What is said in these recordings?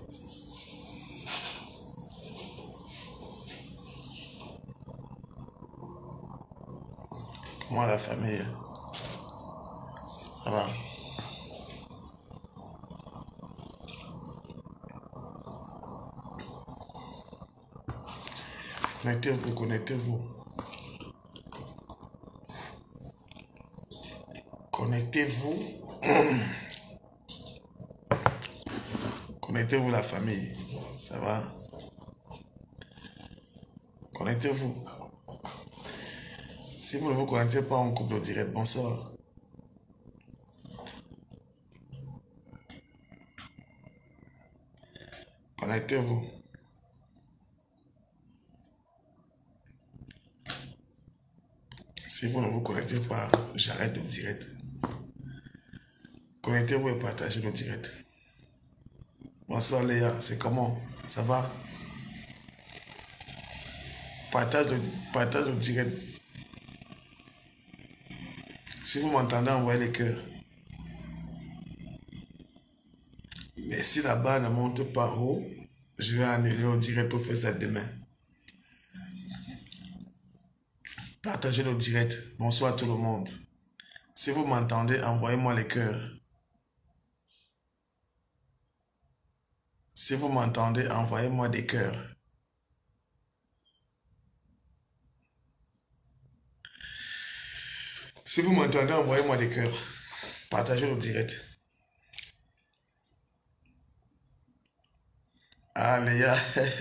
Comment la famille? Ça va? Connectez-vous, connectez-vous. Connectez-vous. Connectez-vous la famille. Ça va? Connectez-vous. Si vous ne vous connectez pas en couple direct, bonsoir. Connectez-vous. Si vous ne vous connectez pas, j'arrête le direct. Connectez-vous et partagez le direct. Bonsoir Léa, c'est comment? Ça va? Partage le direct. Si vous m'entendez, envoyez les cœurs. Mais si la barre ne monte pas haut, je vais annuler le direct pour faire ça demain. Partagez le direct. Bonsoir tout le monde. Si vous m'entendez, envoyez-moi les cœurs. Si vous m'entendez, envoyez-moi des cœurs. Si vous m'entendez, envoyez-moi des cœurs. Partagez le direct. Ah, Léa.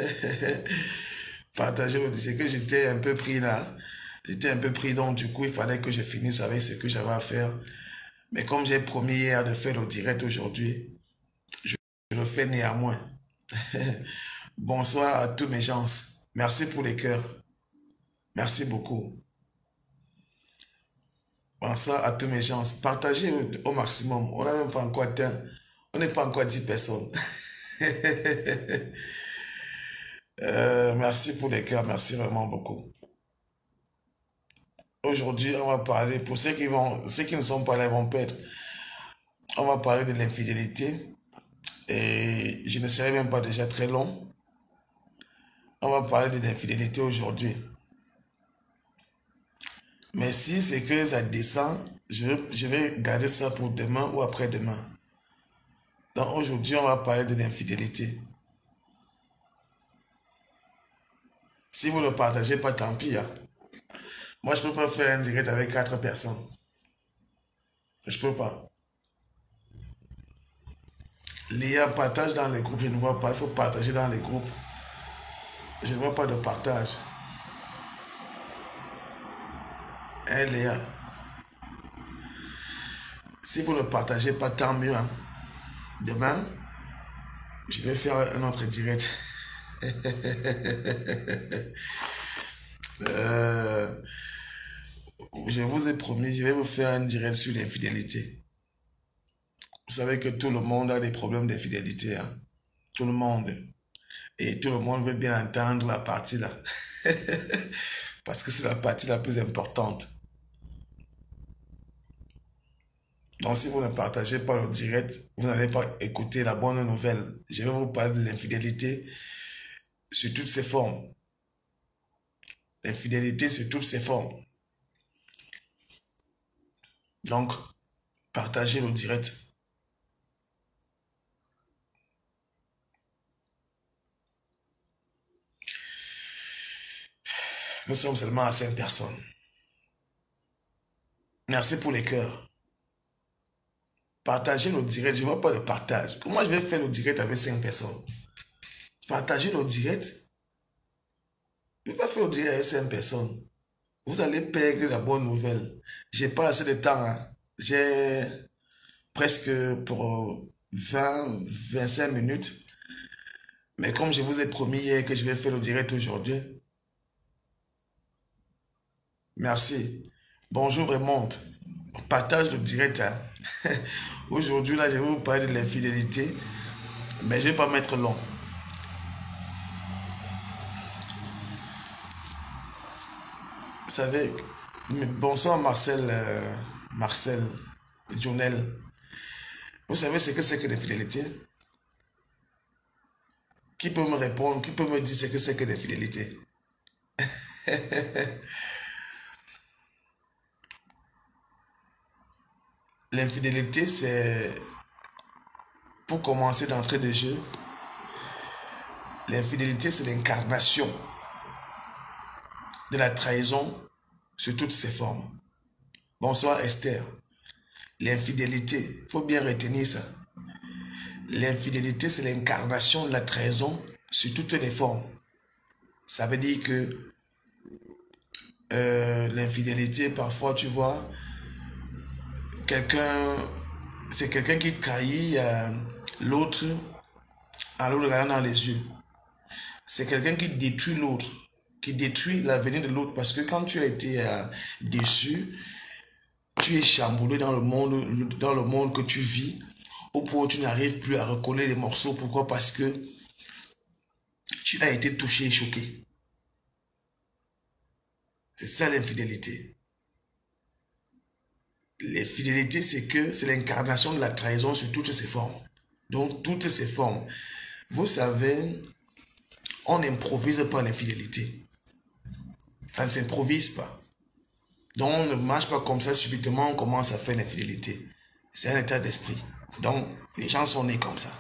Partagez le direct. C'est que j'étais un peu pris là. J'étais un peu pris, donc du coup, il fallait que je finisse avec ce que j'avais à faire. Mais comme j'ai promis hier de faire le direct aujourd'hui, je le fais néanmoins. Bonsoir à tous mes gens. Merci pour les cœurs. Merci beaucoup. Bonsoir à tous mes gens. Partagez au maximum. On n'a même pas encore atteint. On n'est pas encore 10 personnes. Merci pour les cœurs. Merci vraiment beaucoup. Aujourd'hui, on va parler, pour ceux qui ne sont pas là, ils vont perdre. On va parler de l'infidélité. Et je ne serai même pas déjà très long. On va parler de l'infidélité aujourd'hui. Mais si c'est que ça descend, je vais garder ça pour demain ou après-demain. Donc aujourd'hui, on va parler de l'infidélité. Si vous ne partagez pas, tant pis. Hein. Moi, je ne peux pas faire un direct avec 4 personnes. Je ne peux pas. Léa, partage dans les groupes. Je ne vois pas. Il faut partager dans les groupes. Je ne vois pas de partage. Hein, Léa? Si vous ne partagez pas, tant mieux. Hein. Demain, je vais faire un autre direct. Je vous ai promis, je vais vous faire un direct sur l'infidélité. Vous savez que tout le monde a des problèmes d'infidélité. Hein? Tout le monde. Et tout le monde veut bien entendre la partie là. Parce que c'est la partie la plus importante. Donc si vous ne partagez pas le direct, vous n'allez pas écouter la bonne nouvelle. Je vais vous parler de l'infidélité sur toutes ses formes. L'infidélité sur toutes ses formes. Donc, partagez le direct. Nous sommes seulement à 5 personnes. Merci pour les cœurs. Partagez le direct. Je ne vois pas de partage. Comment je vais faire le direct avec 5 personnes? Partagez le direct. Je ne vais pas faire le direct avec 5 personnes. Vous allez perdre la bonne nouvelle. J'ai pas assez de temps. Hein. J'ai presque pour 20-25 minutes. Mais comme je vous ai promis hier que je vais faire le direct aujourd'hui. Merci. Bonjour Raymond. Partage le direct. Hein. Aujourd'hui, là, je vais vous parler de l'infidélité. Mais je ne vais pas mettre long. Vous savez, bonsoir Marcel, Marcel, Jonel. Vous savez ce que c'est que l'infidélité? Qui peut me répondre, qui peut me dire ce que c'est que l'infidélité? L'infidélité, c'est, pour commencer d'entrée de jeu, l'infidélité, c'est l'incarnation de la trahison sous toutes ses formes. Bonsoir Esther. L'infidélité, il faut bien retenir ça. L'infidélité, c'est l'incarnation de la trahison sous toutes les formes. Ça veut dire que l'infidélité, parfois, tu vois, c'est quelqu'un qui trahit l'autre en le regardant dans les yeux. C'est quelqu'un qui détruit l'autre, qui détruit l'avenir de l'autre, parce que quand tu as été déçu, tu es chamboulé dans le monde que tu vis, au point où tu n'arrives plus à recoller les morceaux. Pourquoi? Parce que tu as été touché et choqué. C'est ça l'infidélité. L'infidélité, c'est l'incarnation de la trahison sous toutes ses formes. Donc, toutes ses formes. Vous savez, on n'improvise pas l'infidélité. Ça ne s'improvise pas. Donc, on ne marche pas comme ça, subitement, on commence à faire l'infidélité. C'est un état d'esprit. Donc, les gens sont nés comme ça.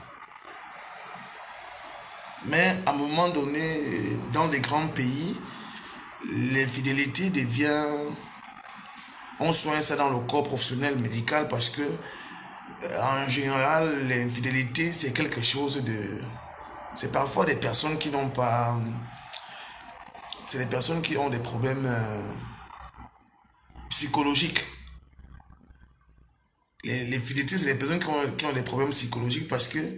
Mais à un moment donné, dans des grands pays, l'infidélité devient... On soigne ça dans le corps professionnel médical parce que, en général, l'infidélité, c'est quelque chose de... C'est parfois des personnes qui n'ont pas... C'est des personnes qui ont des problèmes psychologiques. L'infidélité, c'est des personnes qui ont des problèmes psychologiques parce que,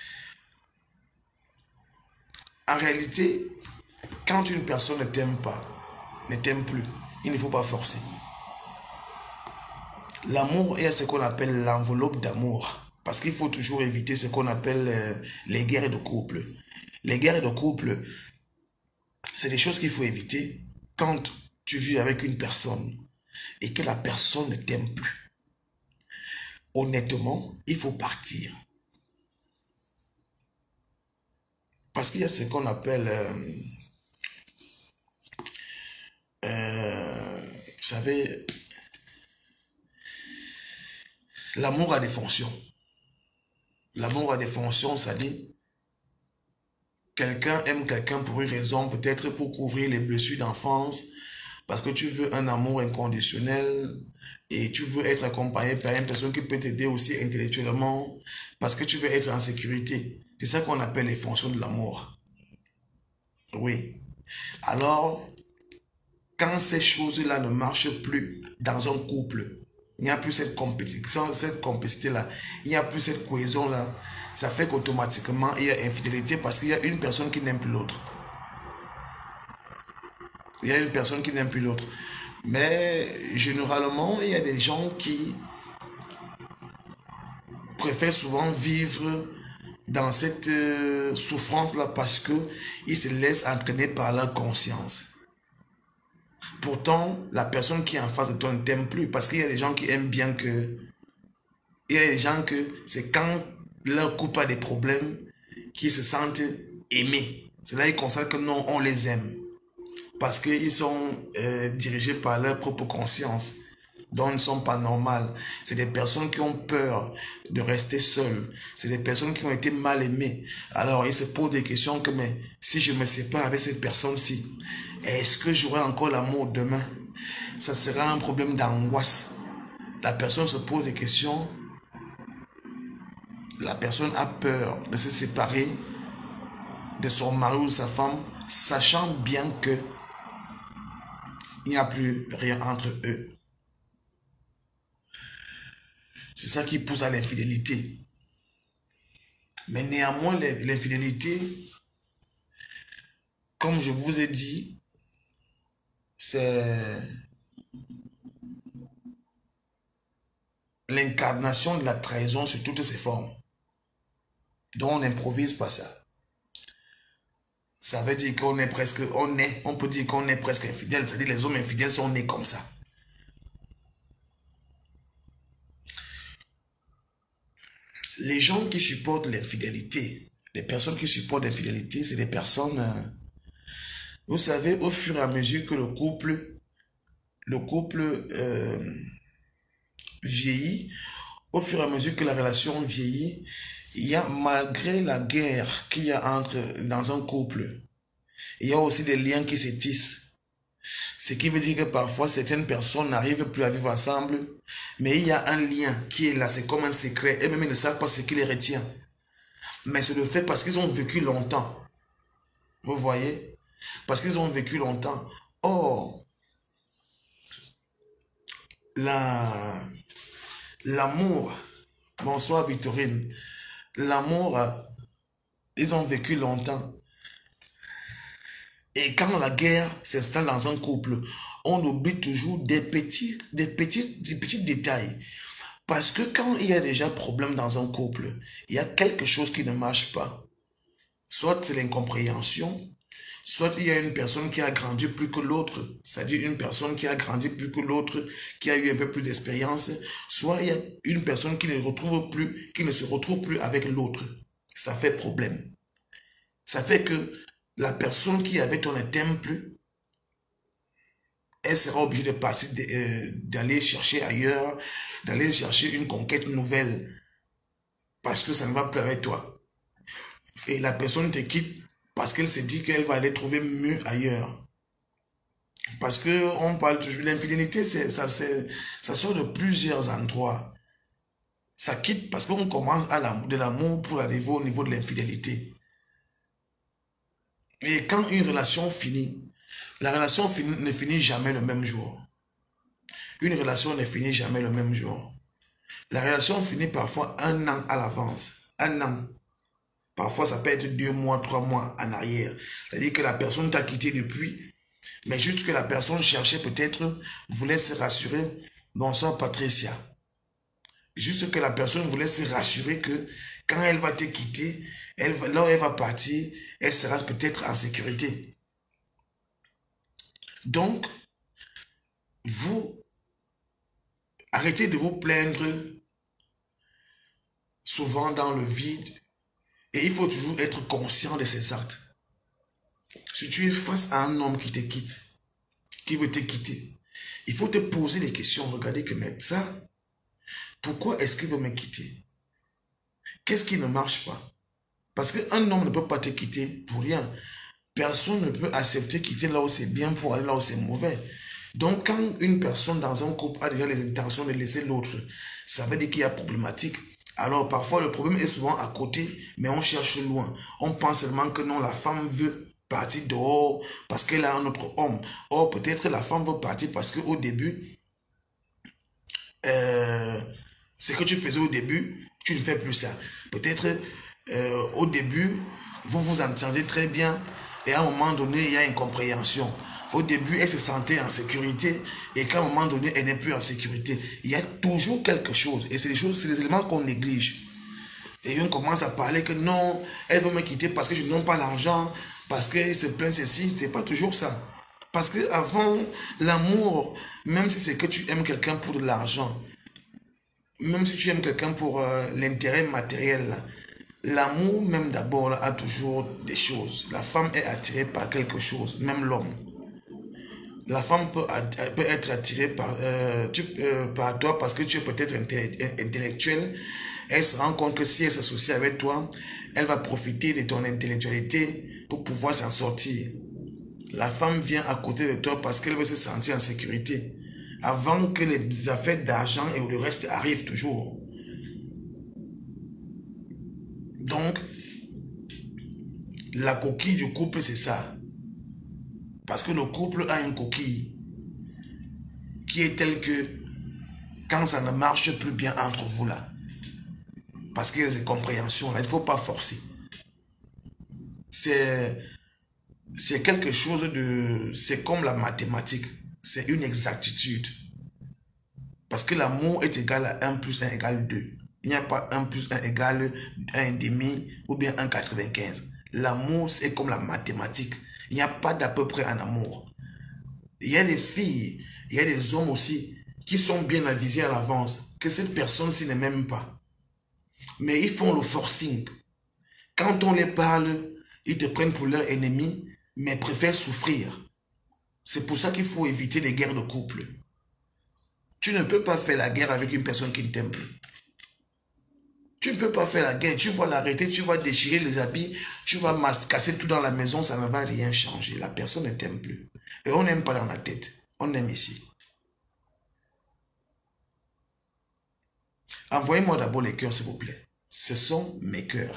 en réalité, quand une personne ne t'aime pas, ne t'aime plus, il ne faut pas forcer. L'amour est ce qu'on appelle l'enveloppe d'amour. Parce qu'il faut toujours éviter ce qu'on appelle les guerres de couple. Les guerres de couple, c'est des choses qu'il faut éviter quand tu vis avec une personne et que la personne ne t'aime plus. Honnêtement, il faut partir. Parce qu'il y a ce qu'on appelle, vous savez, l'amour a des fonctions. L'amour a des fonctions, ça dit, quelqu'un aime quelqu'un pour une raison, peut-être pour couvrir les blessures d'enfance, parce que tu veux un amour inconditionnel et tu veux être accompagné par une personne qui peut t'aider aussi intellectuellement, parce que tu veux être en sécurité. C'est ça qu'on appelle les fonctions de l'amour. Oui. Alors, quand ces choses-là ne marchent plus dans un couple, il n'y a plus cette compétition, cette complicité-là, il n'y a plus cette cohésion-là, ça fait qu'automatiquement, il y a infidélité parce qu'il y a une personne qui n'aime plus l'autre. Il y a une personne qui n'aime plus l'autre. Mais généralement, il y a des gens qui préfèrent souvent vivre dans cette souffrance-là parce qu'ils se laissent entraîner par leur conscience. Pourtant, la personne qui est en face de toi ne t'aime plus parce qu'il y a des gens qui aiment bien que... Il y a des gens que c'est quand leur couple a des problèmes qu'ils se sentent aimés. C'est là qu'ils constatent que non, on les aime. Parce qu'ils sont dirigés par leur propre conscience. Donc ils ne sont pas normales. C'est des personnes qui ont peur de rester seules. C'est des personnes qui ont été mal aimées. Alors ils se posent des questions comme, mais si je me sépare avec cette personne-ci, est-ce que j'aurai encore l'amour demain? Ça sera un problème d'angoisse. La personne se pose des questions. La personne a peur de se séparer de son mari ou de sa femme, sachant bien que il n'y a plus rien entre eux. C'est ça qui pousse à l'infidélité. Mais néanmoins, l'infidélité, comme je vous ai dit, c'est l'incarnation de la trahison sous toutes ses formes. Donc on n'improvise pas ça. Ça veut dire qu'on est presque, on peut dire qu'on est presque infidèle. C'est-à-dire les hommes infidèles sont nés comme ça. Les gens qui supportent l'infidélité, Les personnes qui supportent l'infidélité, c'est des personnes, vous savez, au fur et à mesure que le couple vieillit, au fur et à mesure que la relation vieillit, il y a, malgré la guerre qu'il y a dans un couple, il y a aussi des liens qui se tissent. Ce qui veut dire que parfois certaines personnes n'arrivent plus à vivre ensemble, mais il y a un lien qui est là, c'est comme un secret, et même ils ne savent pas ce qui les retient. Mais c'est le fait parce qu'ils ont vécu longtemps. Vous voyez? Parce qu'ils ont vécu longtemps. Or, l'amour, bonsoir Victorine, l'amour, ils ont vécu longtemps. Et quand la guerre s'installe dans un couple, on oublie toujours des petits détails. Parce que quand il y a déjà problème dans un couple, il y a quelque chose qui ne marche pas. Soit c'est l'incompréhension, soit il y a une personne qui a grandi plus que l'autre, c'est-à-dire une personne qui a grandi plus que l'autre, qui a eu un peu plus d'expérience, soit il y a une personne qui ne se retrouve plus avec l'autre. Ça fait problème. Ça fait que la personne qui avait toi ne t'aime plus, elle sera obligée de partir, d'aller chercher ailleurs, d'aller chercher une conquête nouvelle, parce que ça ne va plus avec toi. Et la personne te quitte parce qu'elle se dit qu'elle va aller trouver mieux ailleurs. Parce que on parle toujours, l'infidélité, ça sort de plusieurs endroits. Ça quitte parce qu'on commence de l'amour pour arriver au niveau de l'infidélité. Et quand une relation finit, la relation ne finit jamais le même jour. Une relation ne finit jamais le même jour. La relation finit parfois 1 an à l'avance. 1 an. Parfois, ça peut être 2 mois, 3 mois en arrière. C'est-à-dire que la personne t'a quitté depuis, mais juste que la personne cherchait peut-être, voulait se rassurer. Bonsoir Patricia. Juste que la personne voulait se rassurer que quand elle va te quitter, là où elle va partir, elle sera peut-être en sécurité. Donc, vous arrêtez de vous plaindre souvent dans le vide et il faut toujours être conscient de ses actes. Si tu es face à un homme qui te quitte, qui veut te quitter, il faut te poser des questions. Regardez que mais ça, pourquoi est-ce qu'il veut me quitter? Qu'est-ce qui ne marche pas? Parce qu'un homme ne peut pas te quitter pour rien. Personne ne peut accepter quitter là où c'est bien pour aller là où c'est mauvais. Donc quand une personne dans un couple a déjà les intentions de laisser l'autre, ça veut dire qu'il y a problématique. Alors parfois le problème est souvent à côté, mais on cherche loin. On pense seulement que non, la femme veut partir dehors parce qu'elle a un autre homme. Or peut-être la femme veut partir parce qu'au début, ce que tu faisais au début, tu ne fais plus ça. Peut-être au début, vous vous entendez très bien et à un moment donné, il y a une compréhension. Au début, elle se sentait en sécurité et qu'à un moment donné, elle n'est plus en sécurité. Il y a toujours quelque chose et c'est des éléments qu'on néglige. Et on commence à parler que non, elle veut me quitter parce que je n'ai pas l'argent, parce qu'elle se plaint ceci, c'est pas toujours ça. Parce que avant l'amour, même si c'est que tu aimes quelqu'un pour de l'argent, même si tu aimes quelqu'un pour l'intérêt matériel, l'amour même d'abord a toujours des choses. La femme est attirée par quelque chose, même l'homme. La femme peut être attirée par toi parce que tu es peut-être intellectuel. Elle se rend compte que si elle s'associe avec toi, elle va profiter de ton intellectualité pour pouvoir s'en sortir. La femme vient à côté de toi parce qu'elle veut se sentir en sécurité. Avant que les affaires d'argent et le reste arrivent toujours. Donc, la coquille du couple, c'est ça. Parce que le couple a une coquille qui est telle que quand ça ne marche plus bien entre vous là, parce qu'il y a des incompréhensions là, il ne faut pas forcer. C'est quelque chose de... C'est comme la mathématique. C'est une exactitude. Parce que l'amour est égal à 1 plus 1 égale 2. Il n'y a pas 1 plus 1 égale 1,5 ou bien 1,95. L'amour, c'est comme la mathématique. Il n'y a pas d'à peu près en amour. Il y a des filles, il y a des hommes aussi qui sont bien avisés à l'avance que cette personne-ci ne m'aime pas. Mais ils font le forcing. Quand on les parle, ils te prennent pour leur ennemi, mais préfèrent souffrir. C'est pour ça qu'il faut éviter les guerres de couple. Tu ne peux pas faire la guerre avec une personne qui ne t'aime plus. Tu ne peux pas faire la guerre, tu vas l'arrêter, tu vas déchirer les habits, tu vas casser tout dans la maison, ça ne va rien changer. La personne ne t'aime plus. Et on n'aime pas dans la tête, on aime ici. Envoyez-moi d'abord les cœurs, s'il vous plaît. Ce sont mes cœurs.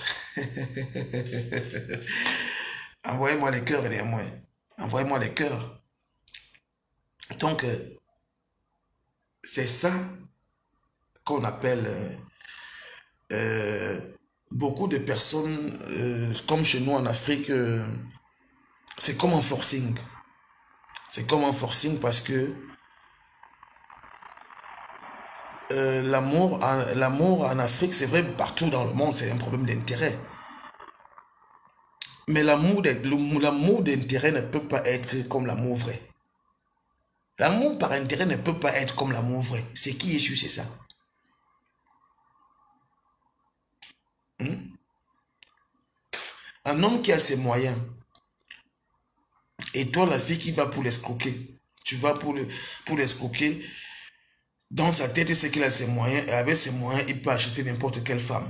Envoyez-moi les cœurs derrière moi. Envoyez-moi les cœurs. Donc, c'est ça qu'on appelle... beaucoup de personnes, comme chez nous en Afrique, c'est comme un forcing. C'est comme un forcing parce que l'amour en Afrique, c'est vrai, partout dans le monde, c'est un problème d'intérêt. Mais l'amour d'intérêt ne peut pas être comme l'amour vrai. L'amour par intérêt ne peut pas être comme l'amour vrai. C'est qui est sûr, c'est ça. Un homme qui a ses moyens, et toi la fille qui va pour l'escroquer, tu vas pour l'escroquer, dans sa tête c'est qu'il a ses moyens, et avec ses moyens il peut acheter n'importe quelle femme.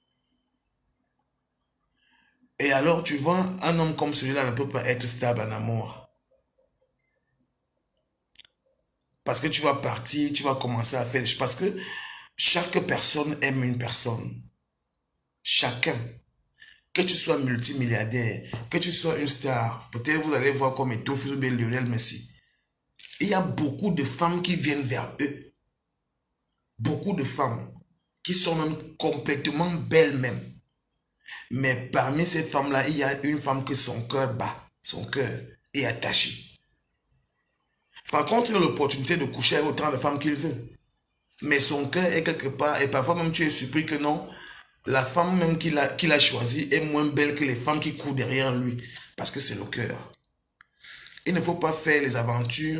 Et alors tu vois, un homme comme celui-là ne peut pas être stable en amour. Parce que tu vas partir, tu vas commencer à faire... Parce que chaque personne aime une personne. Chacun. Que tu sois multimilliardaire, que tu sois une star, peut-être vous allez voir comme Eto'o ou bien Lionel Messi. Il y a beaucoup de femmes qui viennent vers eux. Beaucoup de femmes qui sont même complètement belles même. Mais parmi ces femmes-là, il y a une femme que son cœur bat, son cœur est attaché. Par contre, il a l'opportunité de coucher avec autant de femmes qu'il veut. Mais son cœur est quelque part, et parfois même tu es surpris que non, la femme même qu'il a choisie est moins belle que les femmes qui courent derrière lui. Parce que c'est le cœur. Il ne faut pas faire les aventures.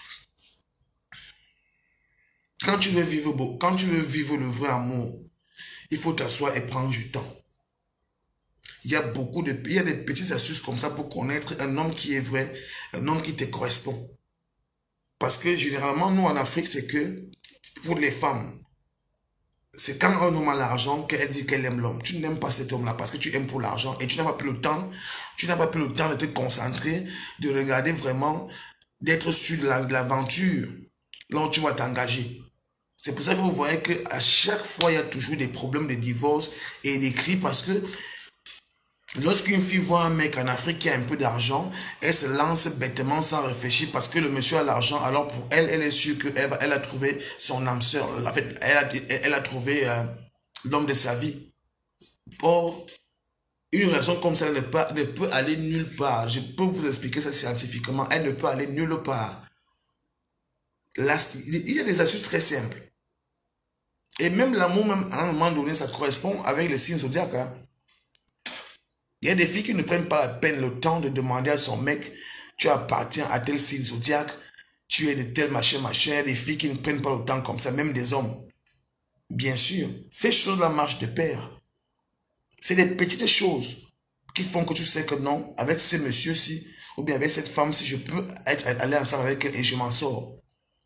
Quand tu veux vivre le vrai amour, il faut t'asseoir et prendre du temps. Il y a des petites astuces comme ça pour connaître un homme qui est vrai, un homme qui te correspond. Parce que généralement, nous en Afrique, c'est que pour les femmes, c'est quand un homme a l'argent qu'elle dit qu'elle aime l'homme. Tu n'aimes pas cet homme-là parce que tu aimes pour l'argent et tu n'as pas plus le temps. Tu n'as pas plus le temps de te concentrer, de regarder vraiment, d'être sûr de l'aventure. Là où tu vas t'engager. C'est pour ça que vous voyez qu'à chaque fois, il y a toujours des problèmes de divorce et des cris parce que lorsqu'une fille voit un mec en Afrique qui a un peu d'argent, elle se lance bêtement sans réfléchir parce que le monsieur a l'argent. Alors pour elle, elle est sûre qu'elle a trouvé son âme sœur. En fait, elle a trouvé l'homme de sa vie. Or, une relation comme ça ne peut aller nulle part. Je peux vous expliquer ça scientifiquement. Elle ne peut aller nulle part. Là, il y a des astuces très simples. Et même l'amour, même à un moment donné, ça correspond avec les signes zodiaques. Hein. Il y a des filles qui ne prennent pas la peine le temps de demander à son mec, tu appartiens à tel signe zodiaque, tu es de tel machin. Il y a des filles qui ne prennent pas le temps comme ça, même des hommes. Bien sûr, ces choses-là marchent de pair. C'est des petites choses qui font que tu sais que non, avec ce monsieur-ci, ou bien avec cette femme-ci, je peux aller ensemble avec elle et je m'en sors.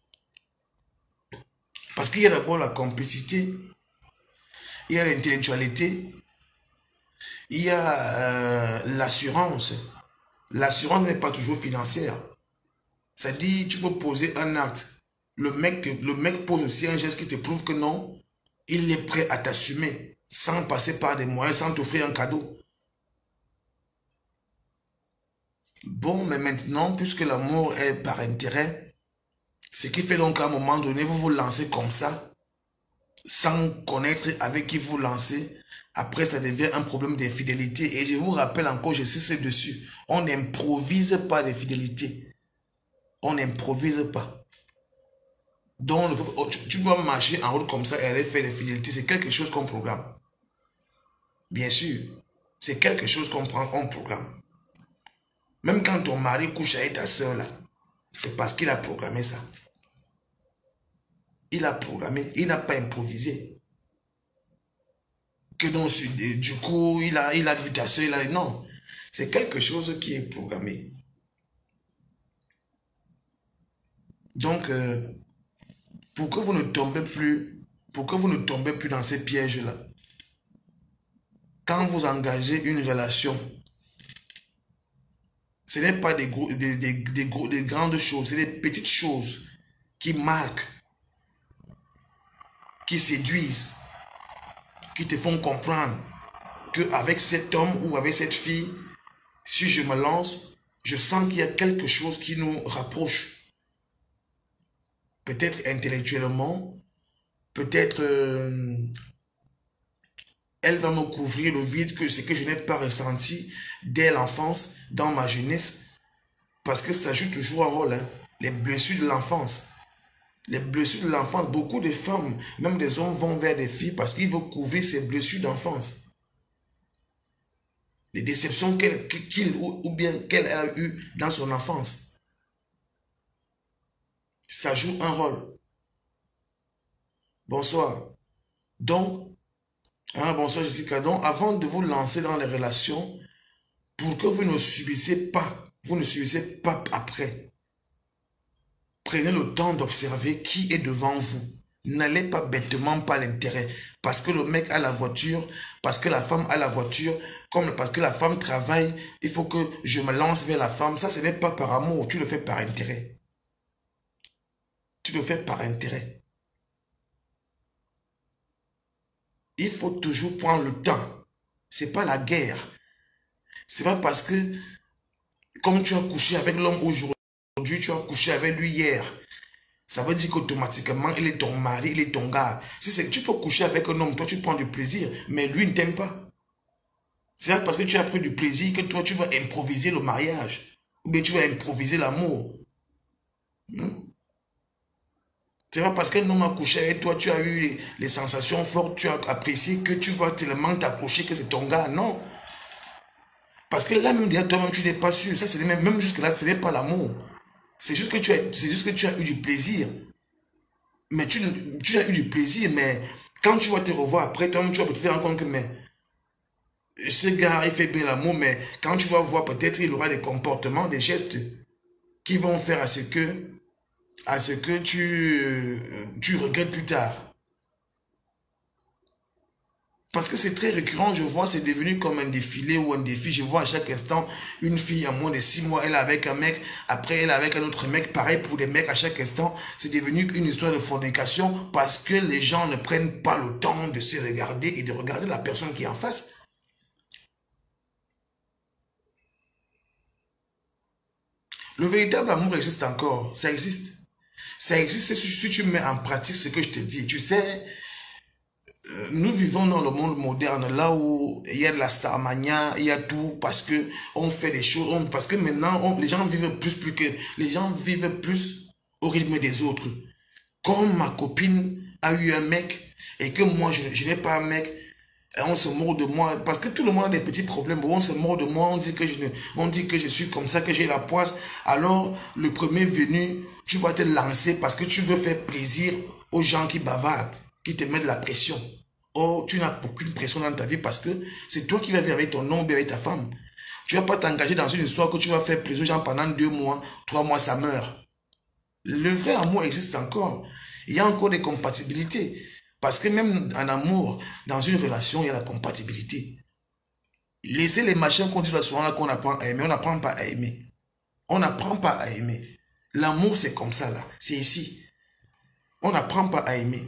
Parce qu'il y a d'abord la complicité, il y a l'intellectualité, il y a l'assurance. L'assurance n'est pas toujours financière. C'est-à-dire, tu peux poser un acte. Le mec pose aussi un geste qui te prouve que non, il est prêt à t'assumer sans passer par des moyens, sans t'offrir un cadeau. Bon, mais maintenant, puisque l'amour est par intérêt, ce qui fait donc qu'à un moment donné, vous vous lancez comme ça, sans connaître avec qui vous lancez. Après, ça devient un problème d'infidélité. Et je vous rappelle encore, je sais dessus. On n'improvise pas des fidélités. On n'improvise pas. Donc, tu dois marcher en route comme ça et aller faire des fidélités. C'est quelque chose qu'on programme. Bien sûr. C'est quelque chose qu'on prend, on programme. Même quand ton mari couche avec ta soeur là, c'est parce qu'il a programmé ça. Il a programmé, il n'a pas improvisé. que donc, du coup, il a vu ta soeur, non. C'est quelque chose qui est programmé. Donc, pour que vous ne tombez plus, dans ces pièges-là, quand vous engagez une relation, ce n'est pas des grandes choses, c'est des petites choses qui marquent, qui séduisent, qui te font comprendre qu'avec cet homme ou avec cette fille, si je me lance, je sens qu'il y a quelque chose qui nous rapproche. Peut-être intellectuellement, peut-être elle va me couvrir le vide que ce que je n'ai pas ressenti dès l'enfance, dans ma jeunesse. Parce que ça joue toujours un rôle, hein. Les blessures de l'enfance. Les blessures de l'enfance, beaucoup de femmes, même des hommes vont vers des filles parce qu'ils veulent couvrir ces blessures d'enfance. Les déceptions qu'il ou bien qu'elle a eues dans son enfance. Ça joue un rôle. Bonsoir. Donc, bonsoir Jessica. Donc, avant de vous lancer dans les relations, pour que vous ne subissez pas après, prenez le temps d'observer qui est devant vous. N'allez pas bêtement par l'intérêt. Parce que le mec a la voiture, parce que la femme a la voiture, comme parce que la femme travaille, il faut que je me lance vers la femme. Ça, ce n'est pas par amour, tu le fais par intérêt. Tu le fais par intérêt. Il faut toujours prendre le temps. C'est pas la guerre. C'est pas parce que, comme tu as couché avec l'homme aujourd'hui, tu as couché avec lui hier. Ça veut dire qu'automatiquement, il est ton mari, il est ton gars. Si c'est que tu peux coucher avec un homme, toi, tu prends du plaisir, mais lui ne t'aime pas. C'est pas parce que tu as pris du plaisir que toi, tu vas improviser le mariage. Ou bien tu vas improviser l'amour. C'est pas parce qu'un homme a couché avec toi, tu as eu les sensations fortes, tu as apprécié que tu vas tellement t'accrocher que c'est ton gars. Non. Parce que là, même déjà, toi-même, tu n'es pas sûr. Ça, c'est même jusque-là, ce n'est pas l'amour. C'est juste que tu as eu du plaisir. Mais tu as eu du plaisir, mais quand tu vas te revoir après, toi-même, tu vas te rendre compte que mais, ce gars, il fait bien l'amour, mais quand tu vas voir, peut-être il aura des comportements, des gestes qui vont faire à ce que tu regrettes plus tard. Parce que c'est très récurrent, je vois, c'est devenu comme un défilé ou un défi. Je vois à chaque instant une fille à moins de 6 mois, elle est avec un mec, après elle est avec un autre mec. Pareil pour les mecs à chaque instant, c'est devenu une histoire de fornication parce que les gens ne prennent pas le temps de se regarder et de regarder la personne qui est en face. Le véritable amour existe encore, ça existe. Ça existe si tu mets en pratique ce que je te dis. Tu sais, nous vivons dans le monde moderne, là où il y a de la starmania, il y a tout, parce que on fait des choses, parce que maintenant, les gens vivent plus au rythme des autres. Comme ma copine a eu un mec, et que moi, je n'ai pas un mec, on se moque de moi, parce que tout le monde a des petits problèmes, on se moque de moi, on dit que je suis comme ça, que j'ai la poisse, alors le premier venu, tu vas te lancer parce que tu veux faire plaisir aux gens qui bavardent, qui te mettent de la pression. Or, tu n'as aucune pression dans ta vie parce que c'est toi qui vas vivre avec ton homme ou avec ta femme. Tu ne vas pas t'engager dans une histoire que tu vas faire plaisir aux gens pendant 2 mois, 3 mois, ça meurt. Le vrai amour existe encore. Il y a encore des compatibilités. Parce que même en amour, dans une relation, il y a la compatibilité. Laissez les machins qu'on dit là souvent qu'on apprend à aimer, on n'apprend pas à aimer. On n'apprend pas à aimer. L'amour, c'est comme ça là. C'est ici. On n'apprend pas à aimer.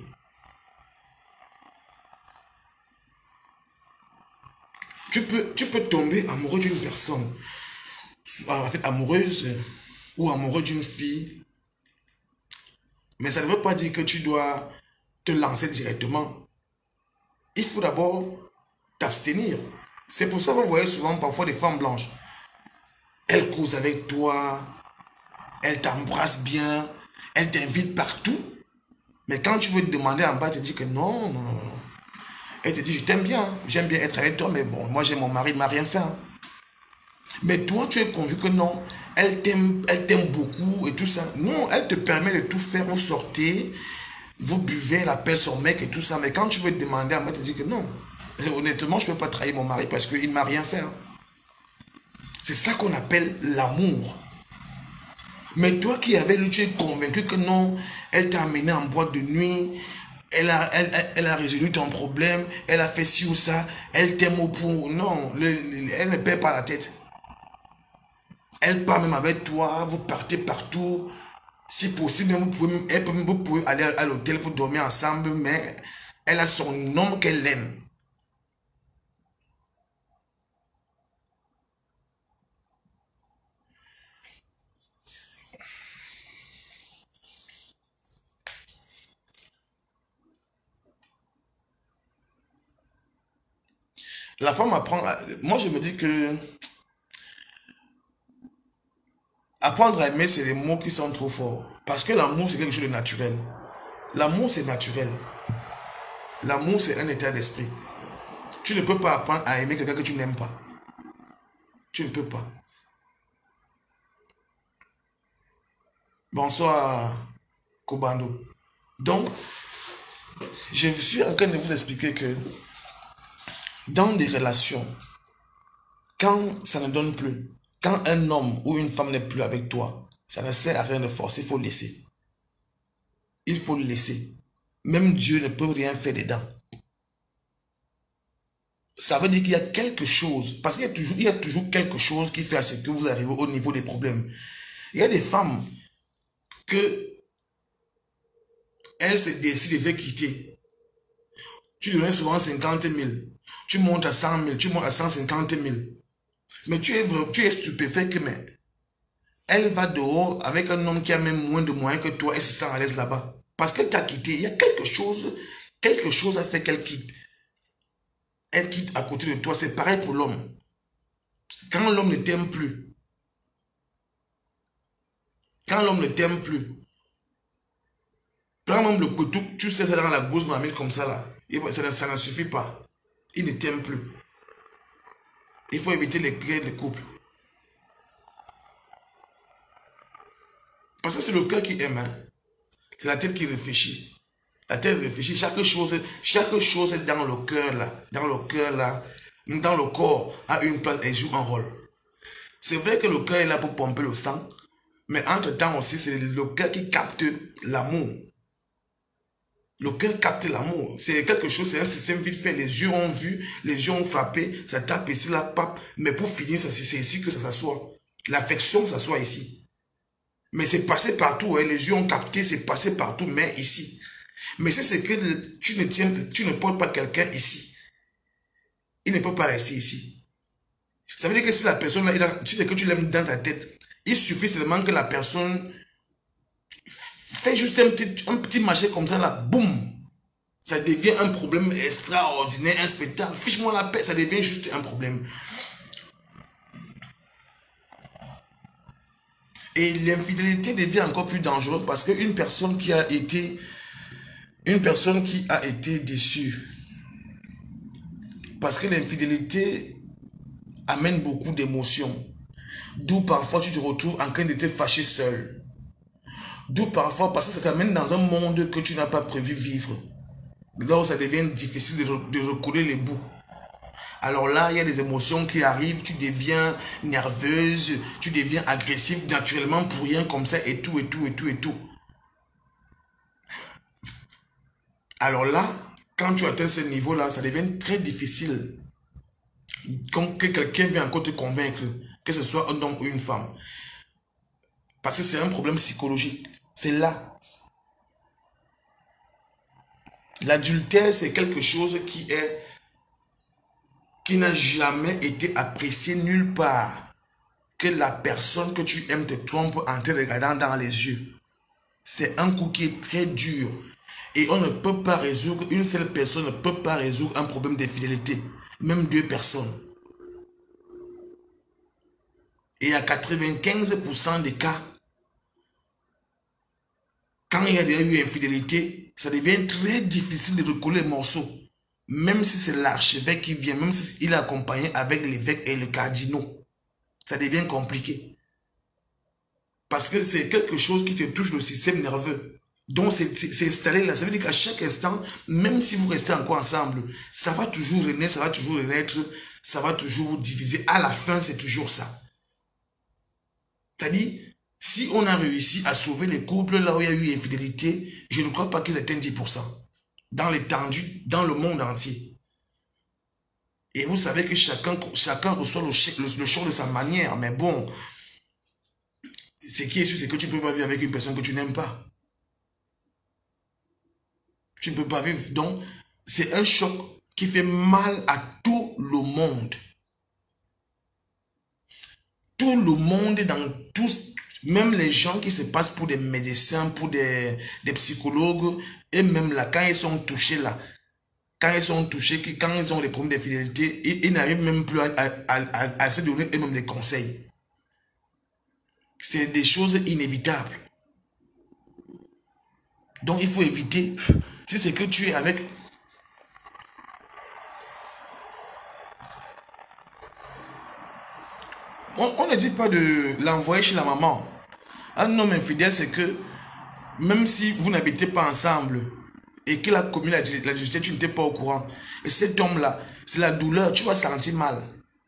Tu peux tomber amoureux d'une personne, en fait, amoureuse ou amoureux d'une fille, mais ça ne veut pas dire que tu dois te lancer directement. Il faut d'abord t'abstenir. C'est pour ça que vous voyez souvent parfois des femmes blanches. Elles causent avec toi, elles t'embrassent bien, elles t'invitent partout. Mais quand tu veux te demander en bas, elle te dit que non, non, non, non. Elle te dit, je t'aime bien, j'aime bien être avec toi, mais bon, moi j'ai mon mari, il ne m'a rien fait. Hein. Mais toi, tu es convaincu que non, elle t'aime beaucoup et tout ça. Non, elle te permet de tout faire, vous sortez, vous buvez, elle appelle son mec et tout ça. Mais quand tu veux te demander, elle te dit que non. Honnêtement, je ne peux pas trahir mon mari parce qu'il ne m'a rien fait. Hein. C'est ça qu'on appelle l'amour. Mais toi qui avais lu, tu es convaincu que non, elle t'a amené en boîte de nuit, elle a résolu ton problème, elle a fait ci ou ça, elle t'aime au point. Non, elle ne perd pas la tête. Elle part même avec toi, vous partez partout. Si possible, vous pouvez aller à l'hôtel, vous dormez ensemble, mais elle a son homme qu'elle aime. La femme apprend. Moi, je me dis que apprendre à aimer, c'est les mots qui sont trop forts. Parce que l'amour, c'est quelque chose de naturel. L'amour, c'est naturel. L'amour, c'est un état d'esprit. Tu ne peux pas apprendre à aimer quelqu'un que tu n'aimes pas. Tu ne peux pas. Bonsoir, Kobando. Donc, je suis en train de vous expliquer que dans des relations, quand ça ne donne plus, quand un homme ou une femme n'est plus avec toi, ça ne sert à rien de forcer, il faut laisser. Il faut le laisser. Même Dieu ne peut rien faire dedans. Ça veut dire qu'il y a quelque chose, parce qu'il y a toujours quelque chose qui fait à ce que vous arrivez au niveau des problèmes. Il y a des femmes que elles se décident de quitter. Tu donnes souvent 50 000, tu montes à 100 000, tu montes à 150 000. Mais tu es stupéfait que mais elle va dehors avec un homme qui a même moins de moyens que toi et se sent à l'aise là-bas. Parce qu'elle t'a quitté. Il y a quelque chose a fait qu'elle quitte. Elle quitte à côté de toi. C'est pareil pour l'homme. Quand l'homme ne t'aime plus, prends même le couteau, tu sais, ça dans la gauche mamie comme ça là. Ça ne suffit pas. Il ne t'aime plus. Il faut éviter les guerres de couple. Parce que c'est le cœur qui aime. Hein. C'est la tête qui réfléchit. La tête réfléchit. Chaque chose dans le cœur là, dans le corps a une place et joue un rôle. C'est vrai que le cœur est là pour pomper le sang, mais entre-temps aussi, c'est le cœur qui capte l'amour. Le cœur capte l'amour. C'est quelque chose, c'est un système vite fait. Les yeux ont vu, les yeux ont frappé, ça tape ici, là, pape. Mais pour finir, c'est ici que ça s'assoit. L'affection s'assoit ici. Mais c'est passé partout. Hein. Les yeux ont capté, c'est passé partout, mais ici. Mais c'est que tu ne portes pas quelqu'un ici. Il ne peut pas rester ici. Ça veut dire que si la personne, là, tu sais que tu l'aimes dans ta tête, il suffit seulement que la personne fait juste un petit marché comme ça, là, boum. Ça devient un problème extraordinaire, un spectacle. Fiche-moi la paix, ça devient juste un problème. Et l'infidélité devient encore plus dangereuse parce qu'une personne qui a été déçue, parce que l'infidélité amène beaucoup d'émotions. D'où parfois tu te retrouves en train de te fâcher seul. D'où parfois, parce que ça t'amène dans un monde que tu n'as pas prévu vivre. Là où ça devient difficile de recoller les bouts. Alors là, il y a des émotions qui arrivent, tu deviens nerveuse, tu deviens agressive naturellement pour rien comme ça et tout. Alors là, quand tu atteins ce niveau-là, ça devient très difficile que quelqu'un vienne encore te convaincre, que ce soit un homme ou une femme. Parce que c'est un problème psychologique. C'est là. L'adultère, c'est quelque chose qui n'a jamais été apprécié nulle part. Que la personne que tu aimes te trompe en te regardant dans les yeux. C'est un coup qui est très dur. Et on ne peut pas résoudre, une seule personne ne peut pas résoudre un problème d'infidélité. Même deux personnes. Et à 95% des cas, quand il y a déjà eu infidélité, ça devient très difficile de recoller les morceaux. Même si c'est l'archevêque qui vient, même s'il est accompagné avec l'évêque et le cardinal, ça devient compliqué. Parce que c'est quelque chose qui te touche le système nerveux. Donc, c'est installé là. Ça veut dire qu'à chaque instant, même si vous restez encore ensemble, ça va toujours renaître, ça va toujours renaître, ça va toujours vous diviser. À la fin, c'est toujours ça. C'est-à-dire, si on a réussi à sauver les couples là où il y a eu infidélité, je ne crois pas qu'ils atteignent 10%. Dans l'étendue, dans le monde entier. Et vous savez que chacun reçoit le choix de sa manière. Mais bon, ce qui est sûr, c'est que tu ne peux pas vivre avec une personne que tu n'aimes pas. Tu ne peux pas vivre. Donc, c'est un choc qui fait mal à tout le monde. Tout le monde, dans tous, même les gens qui se passent pour des médecins, pour des psychologues, et même là, quand ils sont touchés là, quand ils sont touchés, quand ils ont des problèmes d'infidélité, ils n'arrivent même plus à se donner eux-mêmes des conseils. C'est des choses inévitables. Donc, il faut éviter. Si c'est que tu es avec... On ne dit pas de l'envoyer chez la maman. Un homme infidèle, c'est que même si vous n'habitez pas ensemble et qu'il a commis la justice, tu n'étais pas au courant. Et cet homme-là, c'est la douleur, tu vas sentir mal.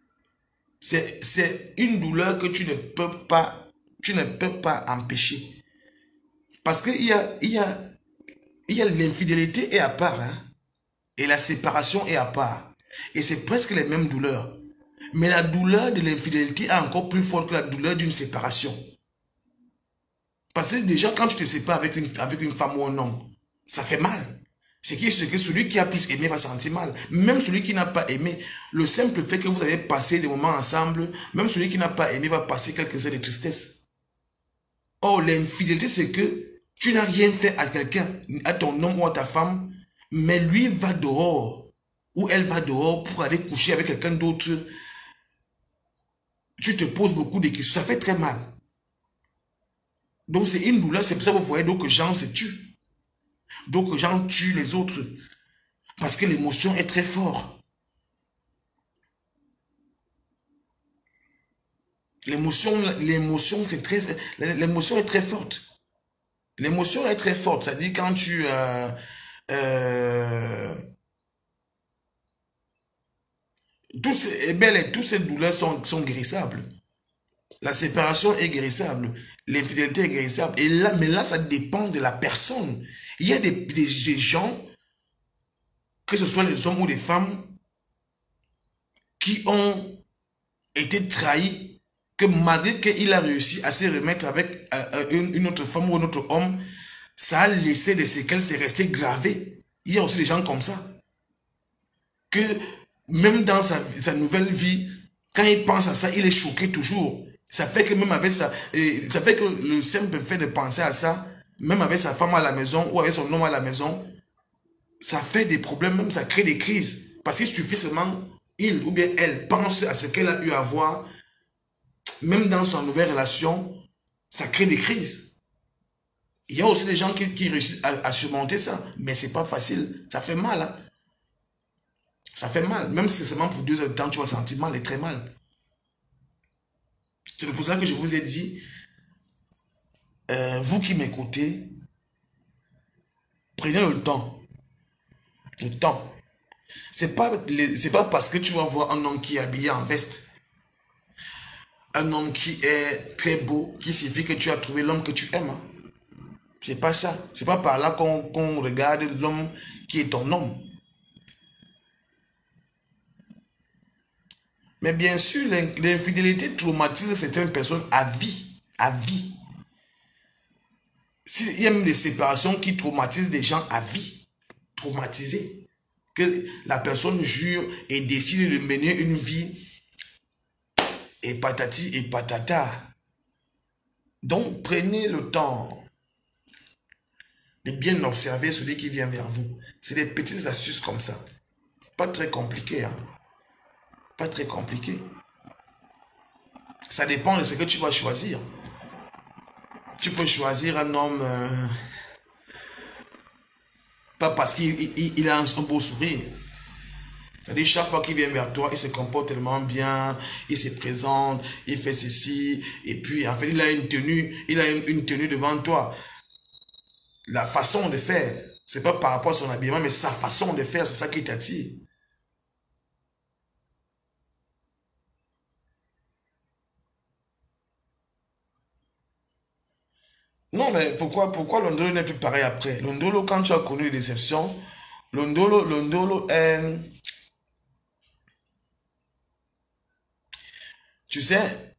C'est une douleur que tu ne peux pas empêcher. Parce qu'il y a l'infidélité est à part, hein, et la séparation est à part. Et c'est presque les mêmes douleurs. Mais la douleur de l'infidélité est encore plus forte que la douleur d'une séparation. Parce que déjà, quand tu te sépares avec une femme ou un homme, ça fait mal. C'est que celui qui a plus aimé va sentir mal. Même celui qui n'a pas aimé, le simple fait que vous avez passé des moments ensemble, même celui qui n'a pas aimé va passer quelques heures de tristesse. Or, l'infidélité, c'est que tu n'as rien fait à quelqu'un, à ton homme ou à ta femme, mais lui va dehors, ou elle va dehors pour aller coucher avec quelqu'un d'autre. Tu te poses beaucoup de questions, ça fait très mal. Donc c'est une douleur, c'est pour ça que vous voyez d'autres gens se tuent. D'autres gens tuent les autres. Parce que l'émotion est très forte. L'émotion c'est très... L'émotion est très forte. L'émotion est très forte. C'est-à-dire quand tu... toutes ces douleurs sont guérissables. La séparation est guérissable. L'infidélité est guérissable. Et là, mais là, ça dépend de la personne. Il y a des gens, que ce soit les hommes ou les femmes, qui ont été trahis, que malgré qu'il a réussi à se remettre avec une autre femme ou un autre homme, ça a laissé des séquelles, c'est resté gravé. Il y a aussi des gens comme ça. Que même dans sa nouvelle vie, quand il pense à ça, il est choqué toujours. Ça fait que même avec ça, ça fait que le simple fait de penser à ça, même avec sa femme à la maison ou avec son homme à la maison, ça fait des problèmes, même ça crée des crises. Parce qu'il suffit seulement, il ou bien elle pense à ce qu'elle a eu à voir, même dans son nouvelle relation, ça crée des crises. Il y a aussi des gens qui réussissent à surmonter ça, mais c'est pas facile, ça fait mal. Hein? Ça fait mal, même si c'est seulement pour 2 heures de temps, tu vas sentir mal et très mal. C'est pour ça que je vous ai dit, vous qui m'écoutez, prenez le temps. Le temps. C'est pas parce que tu vas voir un homme qui est habillé en veste, un homme qui est très beau, qui signifie que tu as trouvé l'homme que tu aimes. Hein. C'est pas ça. C'est pas par là qu'on regarde l'homme qui est ton homme. Mais bien sûr, l'infidélité traumatise certaines personnes à vie. À vie. Il y a même des séparations qui traumatisent des gens à vie. Traumatisés. Que la personne jure et décide de mener une vie et patati et patata. Donc, prenez le temps de bien observer celui qui vient vers vous. C'est des petites astuces comme ça. Pas très compliqué. Hein? Pas très compliqué. Ça dépend de ce que tu vas choisir. Tu peux choisir un homme pas parce qu'il a un beau sourire. C'est-à-dire chaque fois qu'il vient vers toi, il se comporte tellement bien, il se présente, il fait ceci, et puis en fait il a une tenue devant toi. La façon de faire, c'est pas par rapport à son habillement, mais sa façon de faire, c'est ça qui t'attire. Non, mais pourquoi Londolo n'est plus pareil après? Londolo, quand tu as connu les déceptions, Londolo est, tu sais,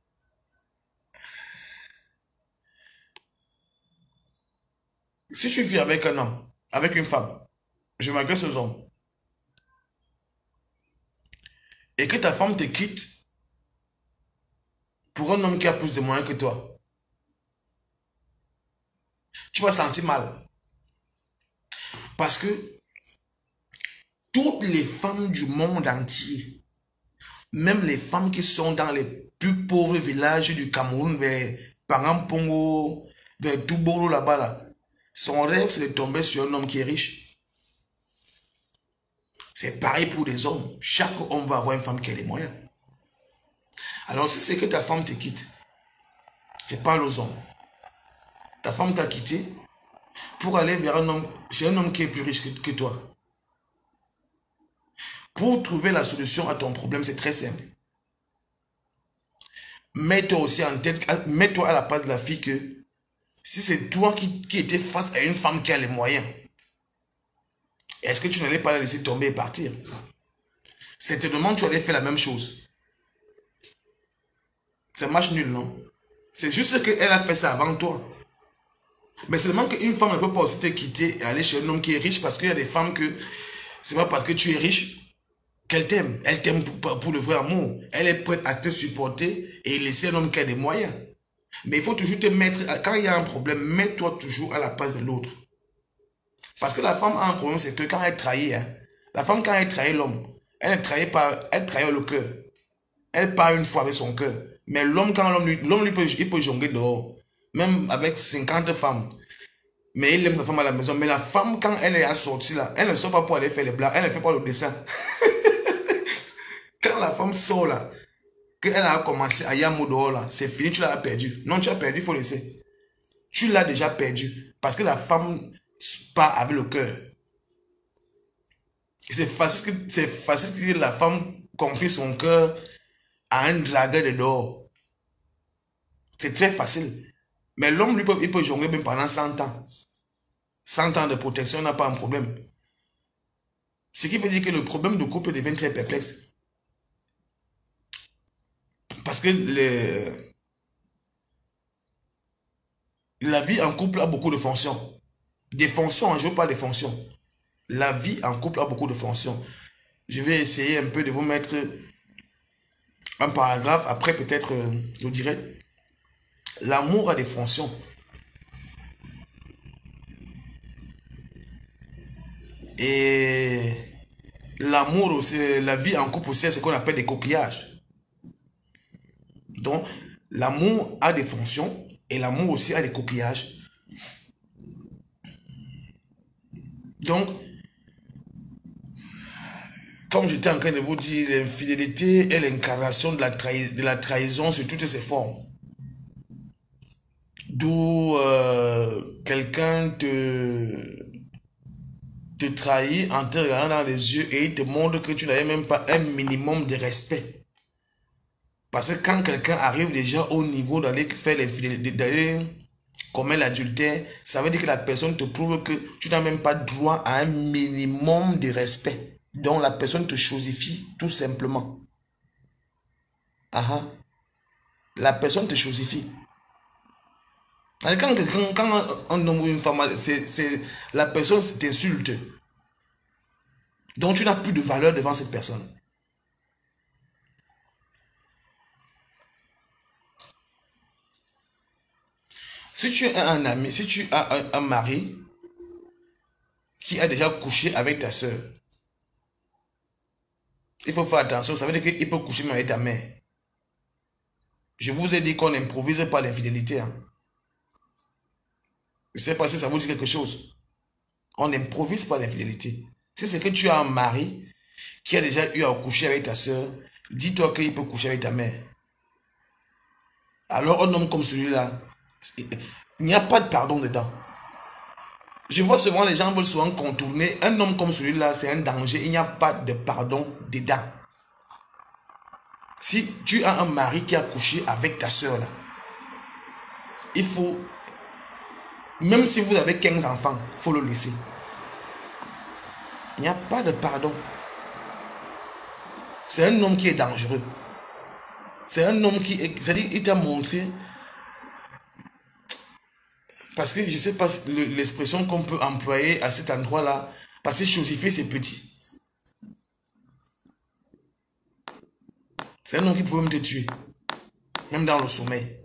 si tu vis avec un homme, avec une femme, je m'adresse aux hommes, et que ta femme te quitte pour un homme qui a plus de moyens que toi, tu vas sentir mal. Parce que toutes les femmes du monde entier, même les femmes qui sont dans les plus pauvres villages du Cameroun, vers Parampongo, vers Toubolo là-bas, là, son rêve, c'est de tomber sur un homme qui est riche. C'est pareil pour les hommes. Chaque homme va avoir une femme qui a les moyens. Alors, si c'est que ta femme te quitte, je parle aux hommes. Ta femme t'a quitté pour aller vers un homme, chez un homme qui est plus riche que toi. Pour trouver la solution à ton problème, c'est très simple. Mets-toi aussi en tête, mets-toi à la place de la fille que si c'est toi qui étais face à une femme qui a les moyens, est-ce que tu n'allais pas la laisser tomber et partir? Certainement, tu allais faire la même chose. C'est match nul, non? C'est juste qu'elle a fait ça avant toi. Mais seulement qu'une femme ne peut pas aussi te quitter et aller chez un homme qui est riche parce qu'il y a des femmes que c'est pas parce que tu es riche qu'elle t'aime. Elle t'aime pour le vrai amour. Elle est prête à te supporter et laisser un homme qui a des moyens. Mais il faut toujours te mettre, quand il y a un problème, mets-toi toujours à la place de l'autre. Parce que la femme a un problème, c'est que quand elle trahit, hein, la femme quand elle trahit l'homme, elle ne trahit pas, elle trahit le cœur. Elle part une fois avec son cœur. Mais l'homme, quand l'homme il peut jongler dehors. Même avec 50 femmes. Mais il aime sa femme à la maison. Mais la femme, quand elle est assortie là, elle ne sort pas pour aller faire les blagues. Elle ne fait pas le dessin. Quand la femme sort là, qu'elle a commencé à yamou dehors là, c'est fini, tu l'as perdu. Non, tu as perdu, il faut laisser. Tu l'as déjà perdu. Parce que la femme part avec le cœur. C'est facile que la femme confie son cœur à un dragueur de dehors. C'est très facile. Mais l'homme, lui, il peut jongler même pendant 100 ans. 100 ans de protection n'a pas un problème. Ce qui veut dire que le problème de couple devient très perplexe. Parce que la vie en couple a beaucoup de fonctions. Des fonctions, je ne veux pas des fonctions. La vie en couple a beaucoup de fonctions. Je vais essayer un peu de vous mettre un paragraphe. Après, peut-être, je dirais, l'amour a des fonctions. Et l'amour aussi, la vie en couple aussi, c'est ce qu'on appelle des coquillages. Donc, l'amour a des fonctions et l'amour aussi a des coquillages. Donc, comme j'étais en train de vous dire, l'infidélité est l'incarnation de la trahison sur toutes ses formes. D'où quelqu'un te trahit en te regardant dans les yeux et il te montre que tu n'avais même pas un minimum de respect. Parce que quand quelqu'un arrive déjà au niveau d'aller faire l'infidélité, d'aller commettre l'adultère, ça veut dire que la personne te prouve que tu n'as même pas droit à un minimum de respect. Donc la personne te chosifie tout simplement. Aha. La personne te chosifie. Quand un homme ou une femme, la personne t'insulte. Donc tu n'as plus de valeur devant cette personne. Si tu as un ami, si tu as un mari qui a déjà couché avec ta soeur, il faut faire attention, ça veut dire qu'il peut coucher même avec ta mère. Je vous ai dit qu'on n'improvise pas l'infidélité. Hein. Je ne sais pas si ça vous dit quelque chose. On n'improvise pas l'infidélité. Si c'est que tu as un mari qui a déjà eu à coucher avec ta soeur, dis-toi qu'il peut coucher avec ta mère. Alors un homme comme celui-là, il n'y a pas de pardon dedans. Je vois souvent les gens veulent souvent contourner. Un homme comme celui-là, c'est un danger. Il n'y a pas de pardon dedans. Si tu as un mari qui a couché avec ta soeur, là, il faut, même si vous avez 15 enfants, il faut le laisser. Il n'y a pas de pardon. C'est un homme qui est dangereux. C'est un homme qui, c'est-à-dire, il t'a montré, parce que je ne sais pas l'expression qu'on peut employer à cet endroit-là, parce que chosifier, c'est petit. C'est un homme qui peut même te tuer, même dans le sommeil.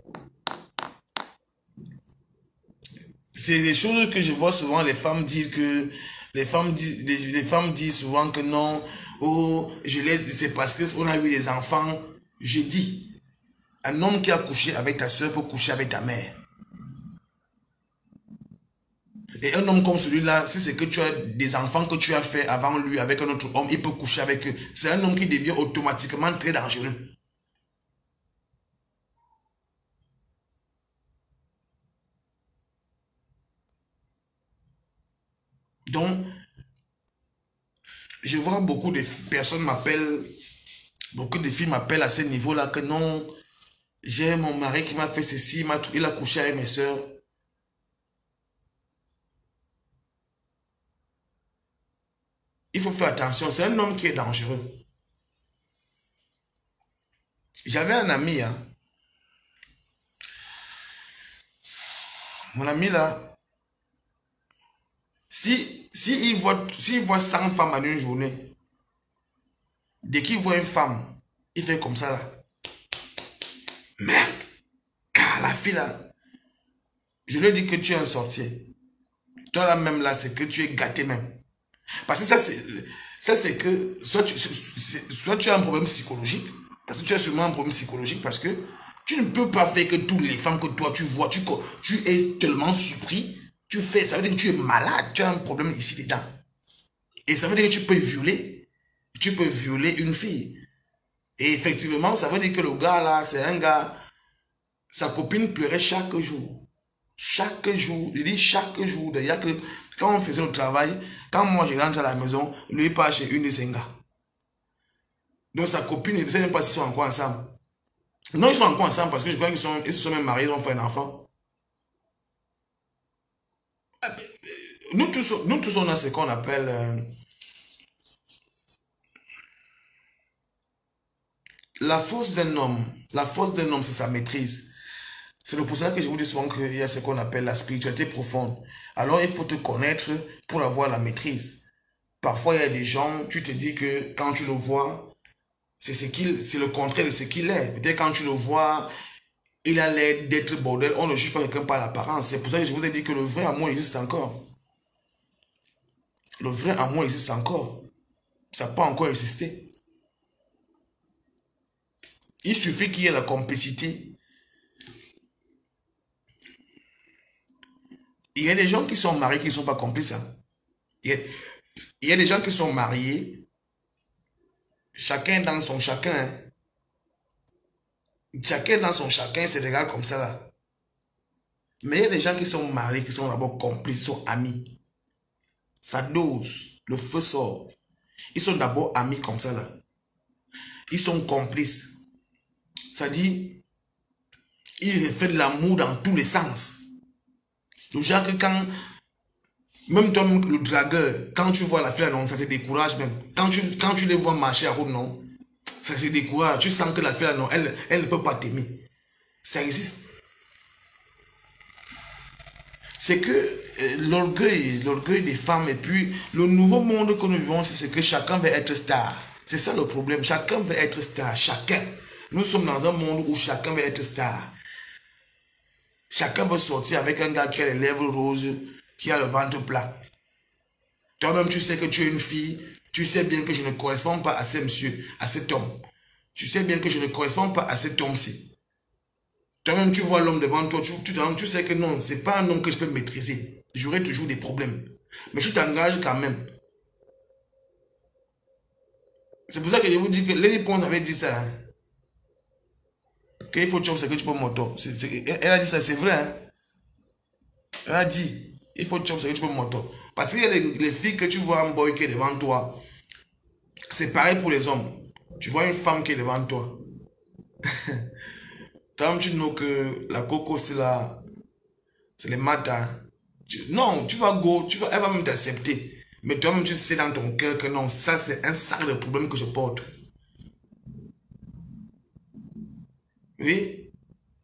C'est des choses que je vois souvent les femmes dire que les femmes disent souvent que non, oh, c'est parce qu'on a eu des enfants. Je dis, un homme qui a couché avec ta soeur peut coucher avec ta mère. Et un homme comme celui-là, si c'est que tu as des enfants que tu as fait avant lui avec un autre homme, il peut coucher avec eux. C'est un homme qui devient automatiquement très dangereux. Donc, je vois beaucoup de personnes m'appellent, beaucoup de filles m'appellent à ce niveau-là que non, j'ai mon mari qui m'a fait ceci, il a couché avec mes soeurs. Il faut faire attention, c'est un homme qui est dangereux. J'avais un ami, hein. Mon ami là, s'il voit 100 femmes en une journée, dès qu'il voit une femme, il fait comme ça là. Merde, car la fille là, je lui dis que tu es un sorcier. Toi là même là, c'est que tu es gâté même. Parce que ça c'est que soit tu as un problème psychologique, parce que tu as sûrement un problème psychologique, parce que tu ne peux pas faire que toutes les femmes que toi tu vois, tu es tellement surpris, tu fais, ça veut dire que tu es malade, tu as un problème ici dedans. Et ça veut dire que tu peux violer une fille. Et effectivement, ça veut dire que le gars là, c'est un gars, sa copine pleurait chaque jour. Chaque jour, il dit chaque jour. D'ailleurs, que quand on faisait le travail, quand moi je rentre à la maison, lui il part chez une de ses gars. Donc sa copine, je ne sais même pas s'ils sont encore ensemble. Non, ils sont encore ensemble parce que je crois qu'ils se sont même mariés, ils ont fait un enfant. Nous tous on a ce qu'on appelle la force d'un homme. La force d'un homme, c'est sa maîtrise. C'est pour ça que je vous dis souvent qu'il y a ce qu'on appelle la spiritualité profonde. Alors il faut te connaître pour avoir la maîtrise. Parfois il y a des gens, tu te dis que quand tu le vois, c'est le contraire de ce qu'il est. Peut-être quand tu le vois, il a l'air d'être bordel. On ne juge pas quelqu'un par l'apparence. C'est pour ça que je vous ai dit que le vrai amour existe encore. Le vrai amour existe encore. Ça n'a pas encore existé. Il suffit qu'il y ait la complicité. Il y a des gens qui sont mariés qui ne sont pas complices. Hein. Il y a des gens qui sont mariés, chacun dans son chacun. Hein. Chacun dans son chacun, c'est des gars comme ça là. Mais il y a des gens qui sont mariés, qui sont d'abord complices, sont amis. Ça dose, le feu sort. Ils sont d'abord amis comme ça là. Ils sont complices. Ça dit, ils reflètent l'amour dans tous les sens. Le genre que quand, même toi, le dragueur, quand tu vois la fille, non, ça te décourage même. Quand tu les vois marcher à route, non, ça te décourage. Tu sens que la fille, non, elle ne peut pas t'aimer. Ça existe. C'est que l'orgueil des femmes et puis le nouveau monde que nous vivons, c'est que chacun veut être star. C'est ça le problème. Chacun veut être star. Chacun. Nous sommes dans un monde où chacun veut être star. Chacun veut sortir avec un gars qui a les lèvres roses, qui a le ventre plat. Toi-même, tu sais que tu es une fille. Tu sais bien que je ne corresponds pas à ce monsieur, à cet homme. Tu sais bien que je ne corresponds pas à cet homme-ci. Toi-même, tu vois l'homme devant toi. Tu sais que non, c'est pas un homme que je peux maîtriser. J'aurai toujours des problèmes. Mais tu t'engages quand même. C'est pour ça que je vous dis que Lady Pons avait dit ça. Hein. Qu'il faut chop, c'est que tu peux moto. Elle a dit ça, c'est vrai. Hein. Elle a dit. Il faut que tu peux monter. Parce qu'il y a les filles que tu vois un boy qui est devant toi. C'est pareil pour les hommes. Tu vois une femme qui est devant toi. Toi, tu know que la coco, c'est les matins. Non, tu vas go, elle va même t'accepter. Mais toi-même, tu sais dans ton cœur que non, ça c'est un sac de problème que je porte. Oui.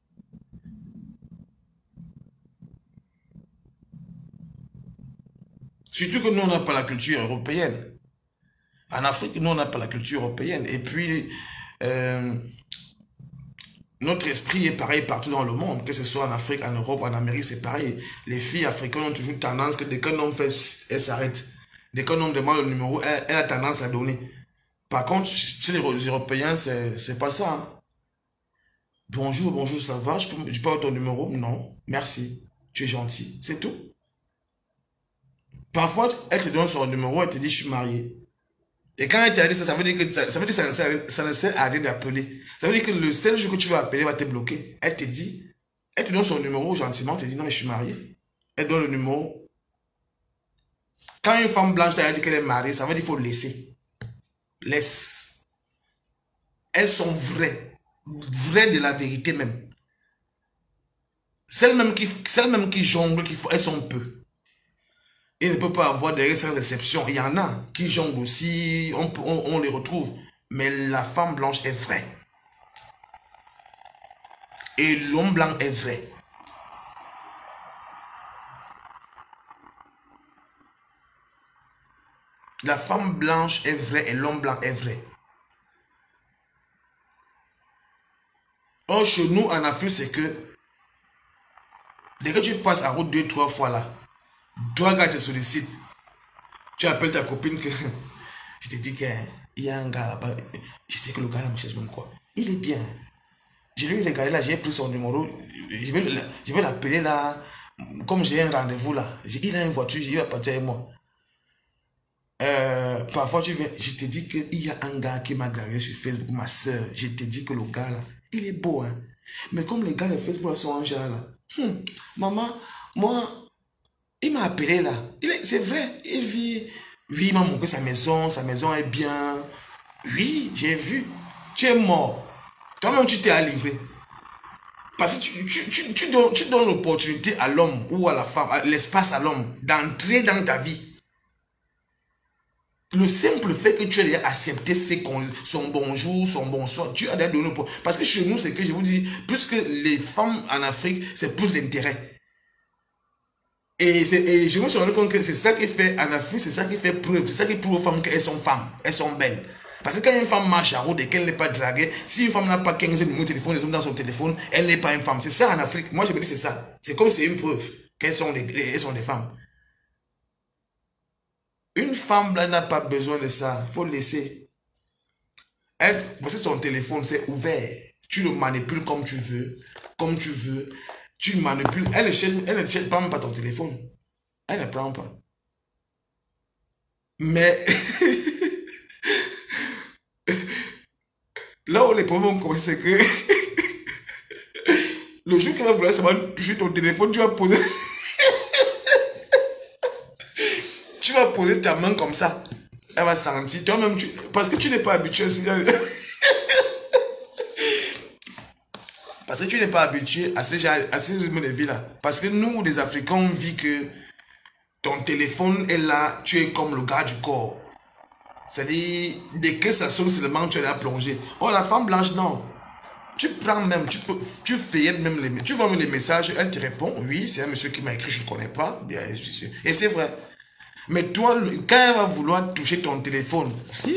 Surtout que nous, on n'a pas la culture européenne. En Afrique, nous, on n'a pas la culture européenne. Et puis, euh, notre esprit est pareil partout dans le monde, que ce soit en Afrique, en Europe, en Amérique, c'est pareil. Les filles africaines ont toujours tendance que dès qu'un homme fait, elle s'arrête. Dès qu'un homme demande le numéro, elle a tendance à donner. Par contre, chez les Européens, c'est pas ça. Hein. Bonjour, bonjour, ça va? Je peux avoir ton numéro? Non, merci. Tu es gentil. C'est tout. Parfois, elle te donne son numéro, elle te dit, je suis marié. Et quand elle t'a dit ça, ça veut dire que ça ne sert à rien d'appeler. Ça veut dire que le seul jour que tu vas appeler va te bloquer. Elle te dit, elle te donne son numéro gentiment, elle te dit, non, mais je suis marié. Elle donne le numéro. Quand une femme blanche t'a dit qu'elle est mariée, ça veut dire qu'il faut laisser. Laisse. Elles sont vraies. Vraies de la vérité même. Celles même qui jonglent, elles sont peu. Il ne peut pas avoir des sans exception. Il y en a qui jonglent aussi, on les retrouve. Mais la femme blanche est vraie. Et l'homme blanc est vrai. La femme blanche est vraie et l'homme blanc est vrai. Or, chez nous, en Afrique, c'est que dès que tu passes à route 2-3 fois là, toi, gars, te sollicite. Tu appelles ta copine que je te dis qu'il y a un gars là-bas. Je sais que le gars là me cherche même quoi. Il est bien. Je lui ai regardé là, j'ai pris son numéro. Je vais l'appeler là. Comme j'ai un rendez-vous là. Il a une voiture, il va partir avec moi. Parfois tu viens, je te dis qu'il y a un gars qui m'a gravé sur Facebook, ma soeur. Je te dis que le gars là, il est beau hein. Mais comme les gars de Facebook sont en genre là. Maman, moi, il m'a appelé là. C'est vrai, il vit. Oui, il m'a montré sa maison est bien. Oui, j'ai vu. Tu es mort. Toi-même, tu t'es livré. Parce que tu donnes l'opportunité à l'homme ou à la femme, l'espace à l'homme d'entrer dans ta vie. Le simple fait que tu aies accepté son bonjour, son bonsoir, tu as donné l'opportunité. Parce que chez nous, c'est que je vous dis, plus que les femmes en Afrique, c'est plus l'intérêt. Et je me suis rendu compte que c'est ça qui fait en Afrique, c'est ça qui fait preuve, c'est ça qui prouve aux femmes qu'elles sont femmes, elles sont belles. Parce que quand une femme marche à route et qu'elle n'est pas draguée, si une femme n'a pas 15 numéros de téléphone, les hommes dans son téléphone, elle n'est pas une femme. C'est ça en Afrique. Moi, je me dis c'est ça. C'est comme c'est une preuve qu'elles sont elles sont des femmes. Une femme là n'a pas besoin de ça. Il faut laisser. Elle, parce que son téléphone, c'est ouvert. Tu le manipules comme tu veux. Comme tu veux. Tu le manipules. Elle ne cherche pas même pas ton téléphone. Elle ne prend pas. Mais là où les problèmes ont commencé, c'est que le jour qu'elle va vouloir seulement toucher ton téléphone, tu vas poser. Tu vas poser ta main comme ça. Elle va sentir. Toi-même, parce que tu n'es pas habitué à ce Parce que tu n'es pas habitué à ce rythme de vie là. Parce que nous, les Africains, on vit que ton téléphone est là, tu es comme le gars du corps. C'est-à-dire, dès que ça sonne seulement, tu es là plongé. Oh, la femme blanche, non. Tu prends même, tu feuillettes même tu vois même les messages, elle te répond, oui, c'est un monsieur qui m'a écrit, je ne connais pas. Et c'est vrai. Mais toi, quand elle va vouloir toucher ton téléphone,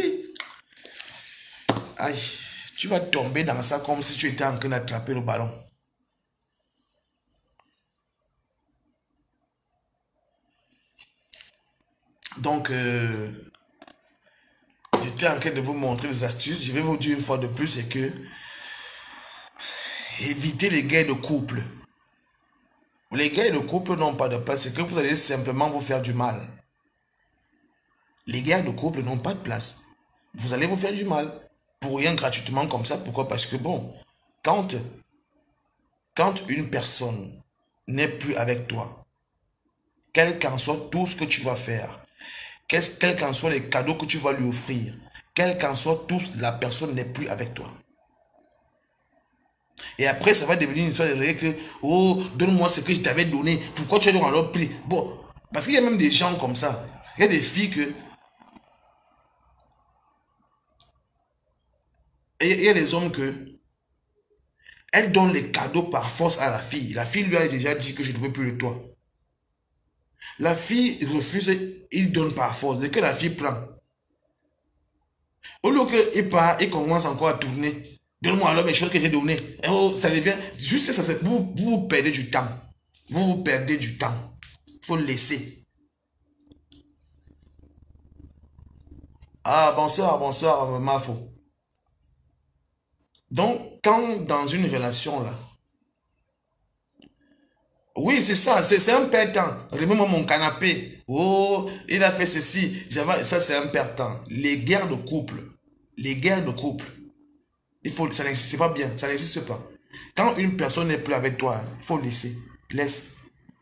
aïe, tu vas tomber dans ça comme si tu étais en train d'attraper le ballon. Donc, j'étais en train de vous montrer les astuces. Je vais vous dire une fois de plus, c'est que évitez les guerres de couple. Les guerres de couple n'ont pas de place, c'est que vous allez simplement vous faire du mal. Les guerres de couple n'ont pas de place. Vous allez vous faire du mal. Pour rien gratuitement comme ça. Pourquoi? Parce que bon, quand une personne n'est plus avec toi, quel qu'en soit tout ce que tu vas faire, quel qu'en soit les cadeaux que tu vas lui offrir, quel qu'en soit tout, la personne n'est plus avec toi. Et après, ça va devenir une histoire de rire que, oh, donne-moi ce que je t'avais donné, pourquoi tu as donné alors pris? Bon, parce qu'il y a même des gens comme ça. Il y a des filles que, et il y a des hommes que, elles donnent les cadeaux par force à la fille. La fille lui a déjà dit que je ne veux plus de toi. La fille refuse, il donne par force. Dès que la fille prend, au lieu qu'il part, il commence encore à tourner. Donne-moi alors mes choses que j'ai données. Oh, ça devient, juste ça, vous perdez du temps. Vous perdez du temps. Il faut laisser. Ah, bonsoir, bonsoir, Mafo. Donc, quand dans une relation là, oui, c'est ça, c'est un perdant. Remets-moi mon canapé. Oh, il a fait ceci. Ça, c'est un perdant. Les guerres de couple, ça n'existe pas bien, ça n'existe pas. Quand une personne n'est plus avec toi, il faut laisser. Laisse.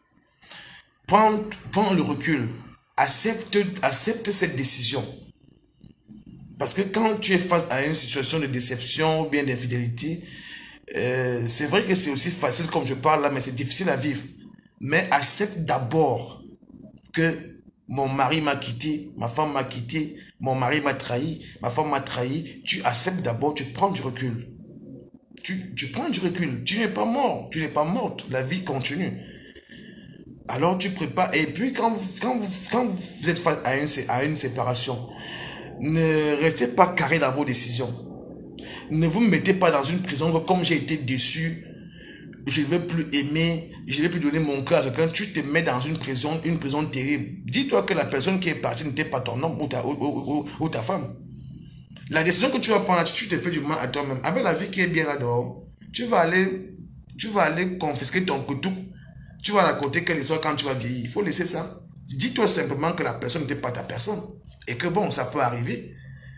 Prends le recul. Accepte cette décision. Parce que quand tu es face à une situation de déception ou bien d'infidélité, c'est vrai que c'est aussi facile comme je parle là, mais c'est difficile à vivre. Mais accepte d'abord que mon mari m'a quitté, ma femme m'a quitté, mon mari m'a trahi, ma femme m'a trahi. Tu acceptes d'abord, tu prends du recul. Tu prends du recul. Tu n'es pas mort, tu n'es pas morte. La vie continue. Alors tu prépares. Et puis quand vous êtes face à une séparation, ne restez pas carré dans vos décisions. Ne vous mettez pas dans une prison comme j'ai été déçu, je ne vais plus aimer, je ne vais plus donner mon cœur à quelqu'un. Tu te mets dans une prison terrible. Dis-toi que la personne qui est partie n'était pas ton homme ou ta femme. La décision que tu vas prendre, tu te fais du mal à toi-même. Avec la vie qui est bien là-dehors, tu vas aller confisquer ton couteau. Tu vas raconter quelle histoire quand tu vas vieillir. Il faut laisser ça. Dis-toi simplement que la personne n'était pas ta personne. Et que bon, ça peut arriver.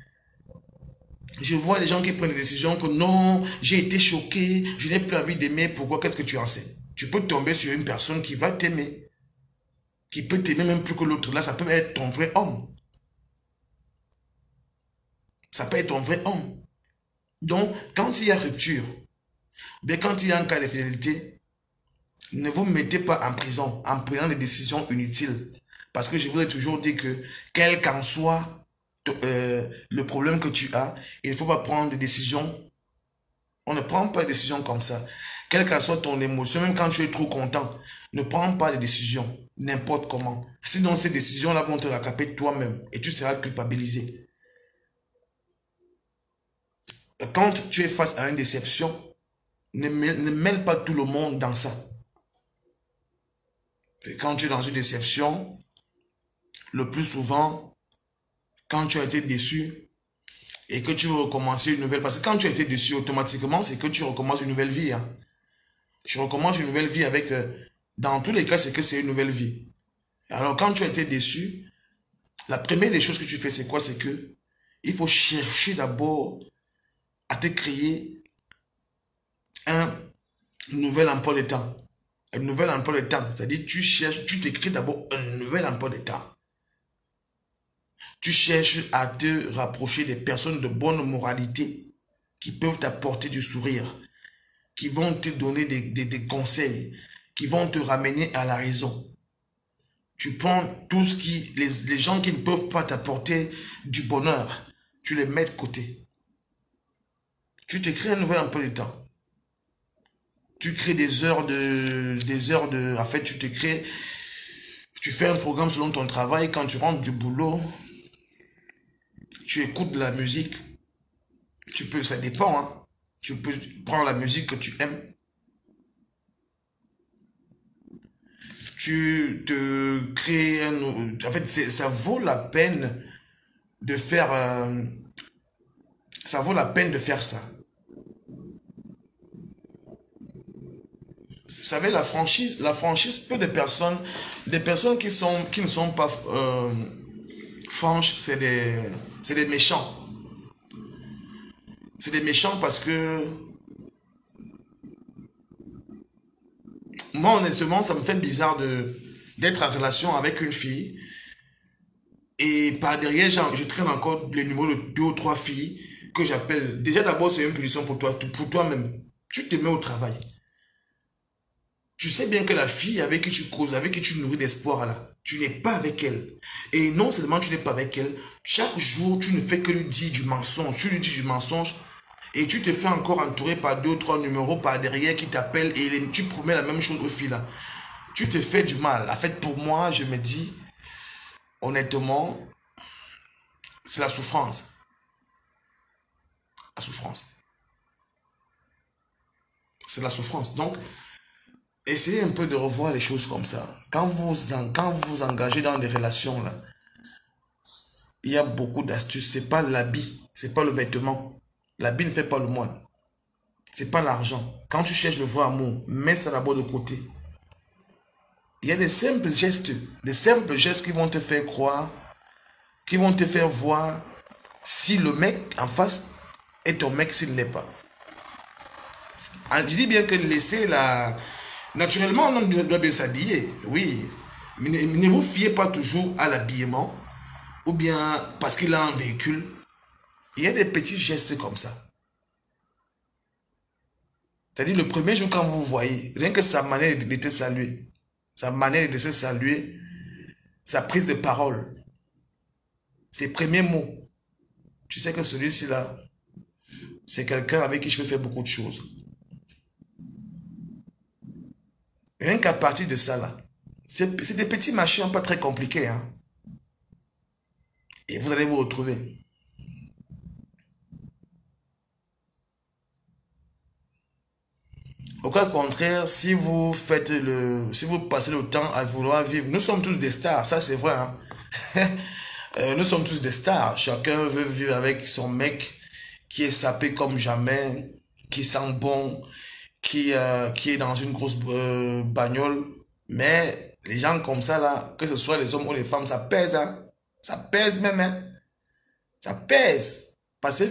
Je vois des gens qui prennent des décisions que non, j'ai été choqué, je n'ai plus envie d'aimer. Pourquoi? Qu'est-ce que tu en sais? Tu peux tomber sur une personne qui va t'aimer. Qui peut t'aimer même plus que l'autre. Là, ça peut être ton vrai homme. Ça peut être ton vrai homme. Donc, quand il y a rupture, bien quand il y a un cas de fidélité, ne vous mettez pas en prison en prenant des décisions inutiles. Parce que je vous ai toujours dit que, quel qu'en soit le problème que tu as, il ne faut pas prendre des décisions. On ne prend pas des décisions comme ça. Quelle qu'en soit ton émotion, même quand tu es trop content, ne prends pas des décisions n'importe comment. Sinon, ces décisions-là vont te rattraper toi-même et tu seras culpabilisé. Quand tu es face à une déception, ne mêle pas tout le monde dans ça. Et quand tu es dans une déception, le plus souvent, quand tu as été déçu et que tu veux recommencer une nouvelle... Parce que quand tu as été déçu, automatiquement, c'est que tu recommences une nouvelle vie. Hein. Tu recommences une nouvelle vie avec... dans tous les cas, c'est que c'est une nouvelle vie. Alors, quand tu as été déçu, la première des choses que tu fais, c'est quoi? C'est que il faut chercher d'abord à te créer un nouvel emploi de temps. Un nouvel emploi de temps. C'est-à-dire, tu t'écris d'abord un nouvel emploi de temps. Tu cherches à te rapprocher des personnes de bonne moralité qui peuvent t'apporter du sourire, qui vont te donner des conseils, qui vont te ramener à la raison. Tu prends tout ce qui, les gens qui ne peuvent pas t'apporter du bonheur, tu les mets de côté. Tu te crées un nouvel emploi de temps. Tu crées en fait, tu fais un programme selon ton travail. Quand tu rentres du boulot, tu écoutes de la musique. Ça dépend, hein. Tu peux prendre la musique que tu aimes. Tu te crées en fait, ça vaut la peine de faire... ça vaut la peine de faire ça. Vous savez, la franchise, peu de personnes, des personnes qui ne sont pas franches, c'est des méchants. C'est des méchants parce que moi, honnêtement, ça me fait bizarre d'être en relation avec une fille et par derrière, genre, je traîne encore les numéros de 2 ou 3 filles que j'appelle. Déjà, d'abord, c'est une punition pour toi, pour toi-même. Tu te mets au travail. Tu sais bien que la fille avec qui tu causes, avec qui tu nourris d'espoir là, tu n'es pas avec elle. Et non seulement tu n'es pas avec elle, chaque jour tu ne fais que lui dire du mensonge. Tu lui dis du mensonge et tu te fais encore entourer par 2 ou 3 numéros par derrière qui t'appellent et tu promets la même chose aux filles là. Tu te fais du mal. En fait, pour moi, je me dis, honnêtement, c'est la souffrance. La souffrance. C'est la souffrance. Donc, essayez un peu de revoir les choses comme ça. Quand vous engagez dans des relations, là, il y a beaucoup d'astuces. C'est pas l'habit, c'est pas le vêtement. L'habit ne fait pas le moine. C'est pas l'argent. Quand tu cherches le vrai amour, mets ça d'abord de côté. Il y a des simples gestes qui vont te faire croire, qui vont te faire voir si le mec en face est ton mec, s'il n'est pas. Je dis bien que laisser la... Naturellement, un homme doit bien s'habiller, oui. Mais ne vous fiez pas toujours à l'habillement, ou bien parce qu'il a un véhicule. Il y a des petits gestes comme ça. C'est-à-dire le premier jour quand vous voyez, rien que sa manière de te saluer, sa manière de se saluer, sa prise de parole, ses premiers mots, tu sais que celui-ci là, c'est quelqu'un avec qui je peux faire beaucoup de choses. Rien qu'à partir de ça là, c'est des petits machins pas très compliqués, hein. Et vous allez vous retrouver. Au cas contraire, si vous passez le temps à vouloir vivre, nous sommes tous des stars, ça c'est vrai, hein. Nous sommes tous des stars. Chacun veut vivre avec son mec qui est sapé comme jamais, qui sent bon, qui est dans une grosse bagnole. Mais les gens comme ça là, que ce soit les hommes ou les femmes, ça pèse, hein. Ça pèse même, hein. Ça pèse. Parce que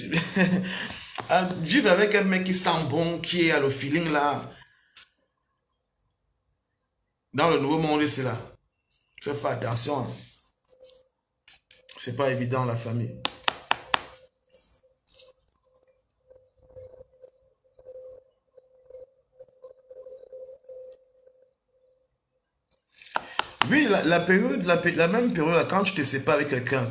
vivre avec un mec qui sent bon, qui a le feeling là, dans le nouveau monde, c'est là. Fais attention, hein. C'est pas évident la famille. Oui, la même période, là, quand tu te sépares avec quelqu'un,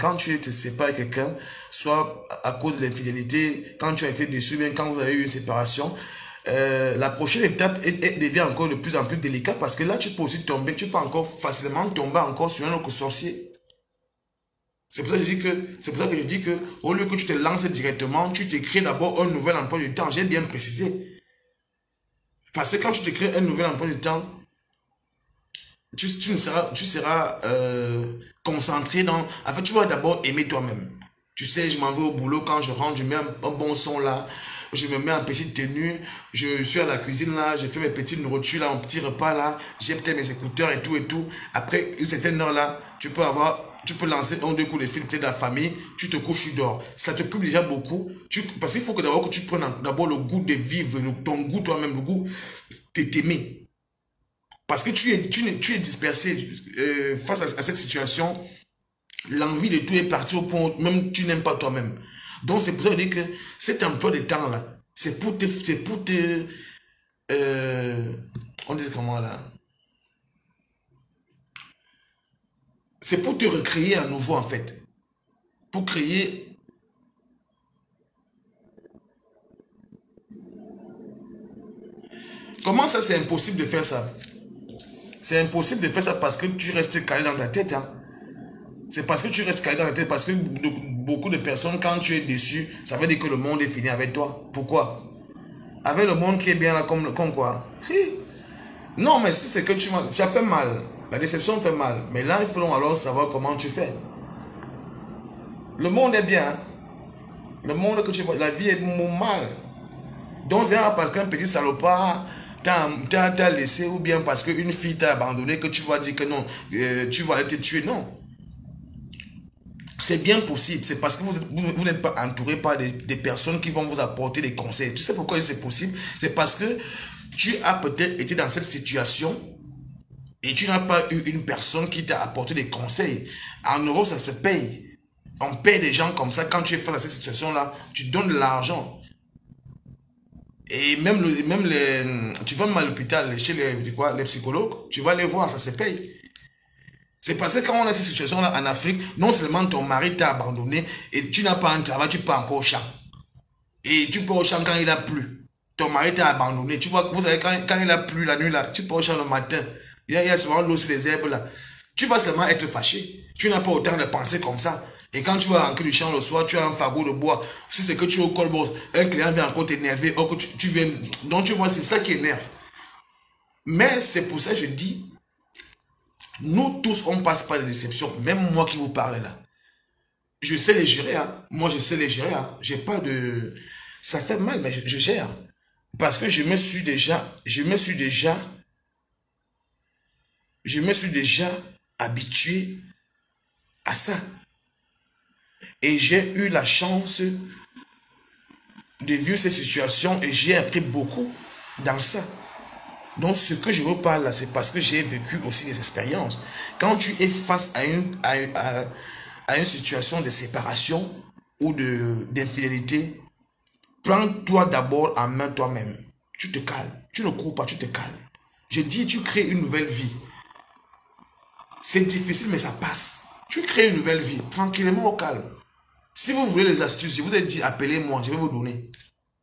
soit à cause de l'infidélité, quand tu as été déçu, bien quand vous avez eu une séparation, la prochaine étape devient encore de plus en plus délicate parce que là, tu peux aussi tomber, tu peux encore facilement tomber encore sur un autre sorcier. C'est pour ça que je dis que, au lieu que tu te lances directement, tu te crées d'abord un nouvel emploi du temps. J'ai bien précisé. Parce que quand tu te crées un nouvel emploi du temps, tu seras concentré dans... En fait, tu vas d'abord aimer toi-même. Tu sais, je m'en vais au boulot, quand je rentre, je mets un bon son là, je me mets en petite tenue, je suis à la cuisine là, je fais mes petites nourritures là, mon petit repas là, j'ai peut-être mes écouteurs et tout et tout. Après une certaine heure là, tu peux lancer un ou deux coups de fil de la famille, tu te couches, tu dors. Ça te coupe déjà beaucoup, parce qu'il faut que d'abord que tu prennes d'abord le goût de vivre, ton goût toi-même, le goût de t'aimer. Parce que tu es dispersé face à cette situation, l'envie de tout est partie au point où même tu n'aimes pas toi-même. Donc c'est pour ça que je dis que cet emploi de temps là, c'est pour te, on dit comment là, c'est pour te recréer à nouveau en fait, pour créer. Comment ça c'est impossible de faire ça? C'est impossible de faire ça parce que tu restes calé dans ta tête, hein. C'est parce que tu restes calé dans ta tête, parce que beaucoup de personnes, quand tu es déçu, ça veut dire que le monde est fini avec toi. Pourquoi? Avec le monde qui est bien là, comme quoi? Non, mais si c'est que ça fait mal. La déception fait mal. Mais là, il faut alors savoir comment tu fais. Le monde est bien, hein. Le monde que tu vois, la vie est mal. Donc c'est parce qu'un petit salopard t'a laissé, ou bien parce qu'une fille t'a abandonné, que tu vas dire que non, tu vas te tuer. Non. C'est bien possible. C'est parce que vous n'êtes pas entouré par des personnes qui vont vous apporter des conseils. Tu sais pourquoi c'est possible? C'est parce que tu as peut-être été dans cette situation et tu n'as pas eu une personne qui t'a apporté des conseils. En Europe, ça se paye. On paye des gens comme ça. Quand tu es face à cette situation-là, tu donnes de l'argent. Et tu vas même à l'hôpital, chez les psychologues, tu vas les voir, ça se paye. C'est parce que quand on a cette situation-là en Afrique, non seulement ton mari t'a abandonné et tu n'as pas un travail, tu pars encore au champ. Et tu pars au champ quand il a plu. Ton mari t'a abandonné. Tu vois, vous savez, quand il a plu la nuit, là, tu pars au champ le matin. Il y a souvent l'eau sur les herbes là. Tu vas seulement être fâché. Tu n'as pas autant de penser comme ça. Et quand tu vas rentrer du champ le soir, tu as un fagot de bois. Si c'est que tu es au colboss, un client vient encore t'énerver. Oh, tu viens. Donc tu vois, c'est ça qui énerve. Mais c'est pour ça que je dis, nous tous, on passe par des déceptions. Même moi qui vous parle là. Je sais les gérer. Hein. Moi, je sais les gérer. Hein. J'ai pas de... Ça fait mal, mais je gère. Parce que je me suis déjà habitué à ça. Et j'ai eu la chance de vivre ces situations et j'ai appris beaucoup dans ça. Donc ce que je vous parle là, c'est parce que j'ai vécu aussi des expériences. Quand tu es face à une situation de séparation ou d'infidélité, prends-toi d'abord en main toi-même. Tu te calmes. Tu ne cours pas, tu te calmes. Je dis, tu crées une nouvelle vie. C'est difficile, mais ça passe. Tu crées une nouvelle vie, tranquillement au calme. Si vous voulez les astuces, je vous ai dit, appelez-moi, je vais vous donner.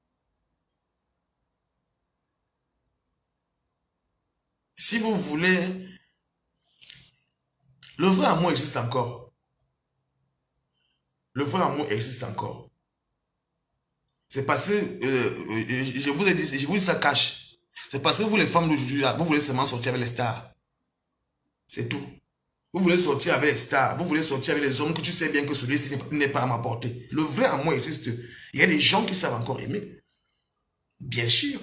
Si vous voulez, le vrai amour existe encore. Le vrai amour existe encore. C'est parce que, je vous ai dit, je vous dis ça cache. C'est parce que vous les femmes d'aujourd'hui, vous voulez seulement sortir avec les stars. C'est tout. Vous voulez sortir avec les stars, vous voulez sortir avec les hommes que tu sais bien que celui-ci n'est pas à ma portée. Le vrai amour existe. Il y a des gens qui savent encore aimer. Bien sûr.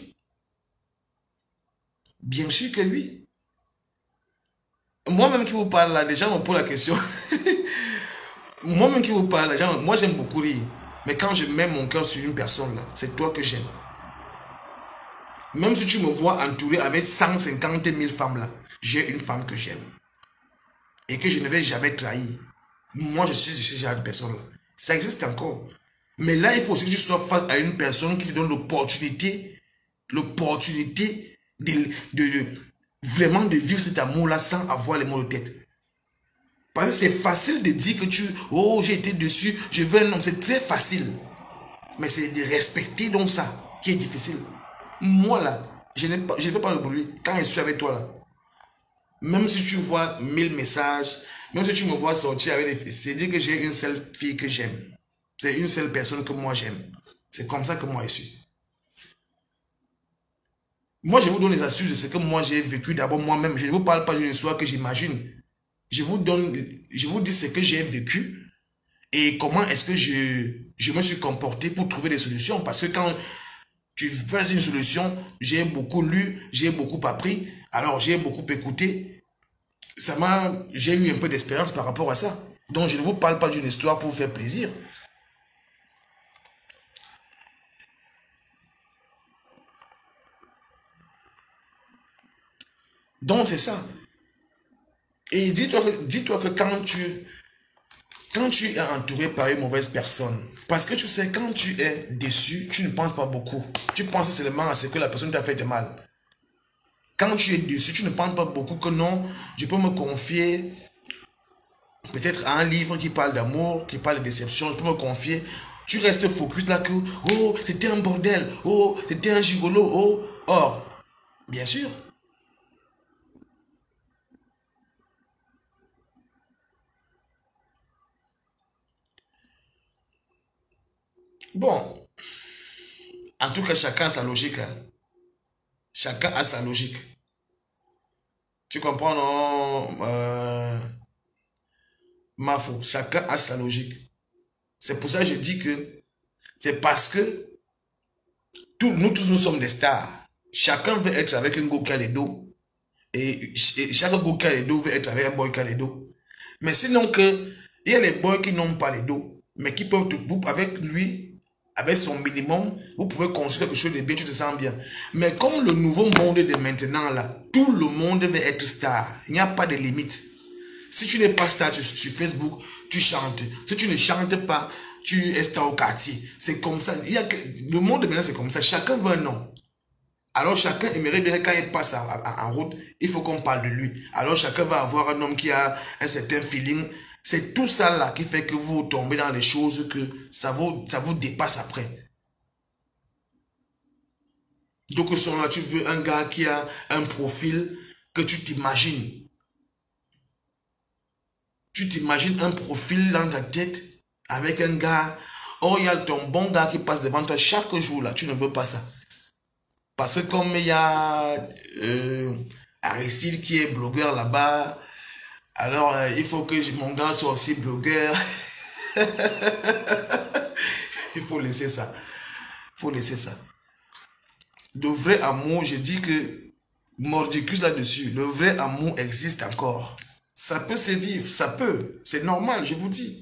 Bien sûr que oui. Moi-même qui vous parle là, les gens me posent la question. Moi-même qui vous parle, les gens, moi j'aime beaucoup rire. Mais quand je mets mon cœur sur une personne là, c'est toi que j'aime. Même si tu me vois entouré avec 150 000 femmes là, j'ai une femme que j'aime. Et que je ne vais jamais trahir. Moi je suis de ce genre de personne là. Ça existe encore. Mais là, il faut aussi que tu sois face à une personne qui te donne l'opportunité vraiment de vivre cet amour-là sans avoir les mots de tête. Parce que c'est facile de dire que oh, j'ai été dessus, je veux un homme, c'est très facile. Mais c'est de respecter donc ça qui est difficile. Moi là, je ne fais pas le bruit quand je suis avec toi là. Même si tu vois 1000 messages, même si tu me vois sortir avec des filles, c'est dire que j'ai une seule fille que j'aime. C'est une seule personne que moi j'aime. C'est comme ça que moi je suis. Moi, je vous donne les astuces de ce que moi j'ai vécu d'abord moi-même. Je ne vous parle pas d'une histoire que j'imagine. Je vous dis ce que j'ai vécu et comment est-ce que je me suis comporté pour trouver des solutions. Parce que quand tu fais une solution, j'ai beaucoup lu, j'ai beaucoup appris, alors j'ai beaucoup écouté. J'ai eu un peu d'expérience par rapport à ça. Donc, je ne vous parle pas d'une histoire pour vous faire plaisir. Donc, c'est ça. Et dis-toi que quand tu es entouré par une mauvaise personne, parce que tu sais, quand tu es déçu, tu ne penses pas beaucoup. Tu penses seulement à ce que la personne t'a fait de mal. Quand tu es déçu, tu ne penses pas beaucoup que non, je peux me confier peut-être à un livre qui parle d'amour, qui parle de déception, je peux me confier. Tu restes focus là que, oh, c'était un bordel, oh, c'était un gigolo, oh. Or, bien sûr, bon, en tout cas, chacun a sa logique. Hein. Chacun a sa logique. Tu comprends, non Mafo, chacun a sa logique. C'est pour ça que je dis que c'est parce que nous tous, nous sommes des stars. Chacun veut être avec un go qui a les dos. Et chaque go qui a les dos veut être avec un boy qui a les dos. Mais sinon que, il y a les boys qui n'ont pas les dos, mais qui peuvent te bouper avec lui. avec son minimum, vous pouvez construire quelque chose de bien, tu te sens bien. Mais comme le nouveau monde de maintenant, là, tout le monde veut être star. Il n'y a pas de limite. Si tu n'es pas star sur Facebook, tu chantes. Si tu ne chantes pas, tu es star au quartier. C'est comme ça. Le monde de maintenant, c'est comme ça. Chacun veut un nom. Alors chacun aimerait bien quand il passe en route, il faut qu'on parle de lui. Alors chacun va avoir un homme qui a un certain feeling. C'est tout ça là qui fait que vous tombez dans les choses que ça vous dépasse après. Donc là, tu veux un gars qui a un profil que tu t'imagines. Tu t'imagines un profil dans ta tête avec un gars. Oh, il y a ton bon gars qui passe devant toi chaque jour là. Tu ne veux pas ça. Parce que comme il y a Aristide qui est blogueur là-bas, alors il faut que mon gars soit aussi blogueur. Il faut laisser ça. Il faut laisser ça. Le vrai amour, je dis que mordicus là-dessus, le vrai amour existe encore. Ça peut se vivre, ça peut. C'est normal, je vous dis.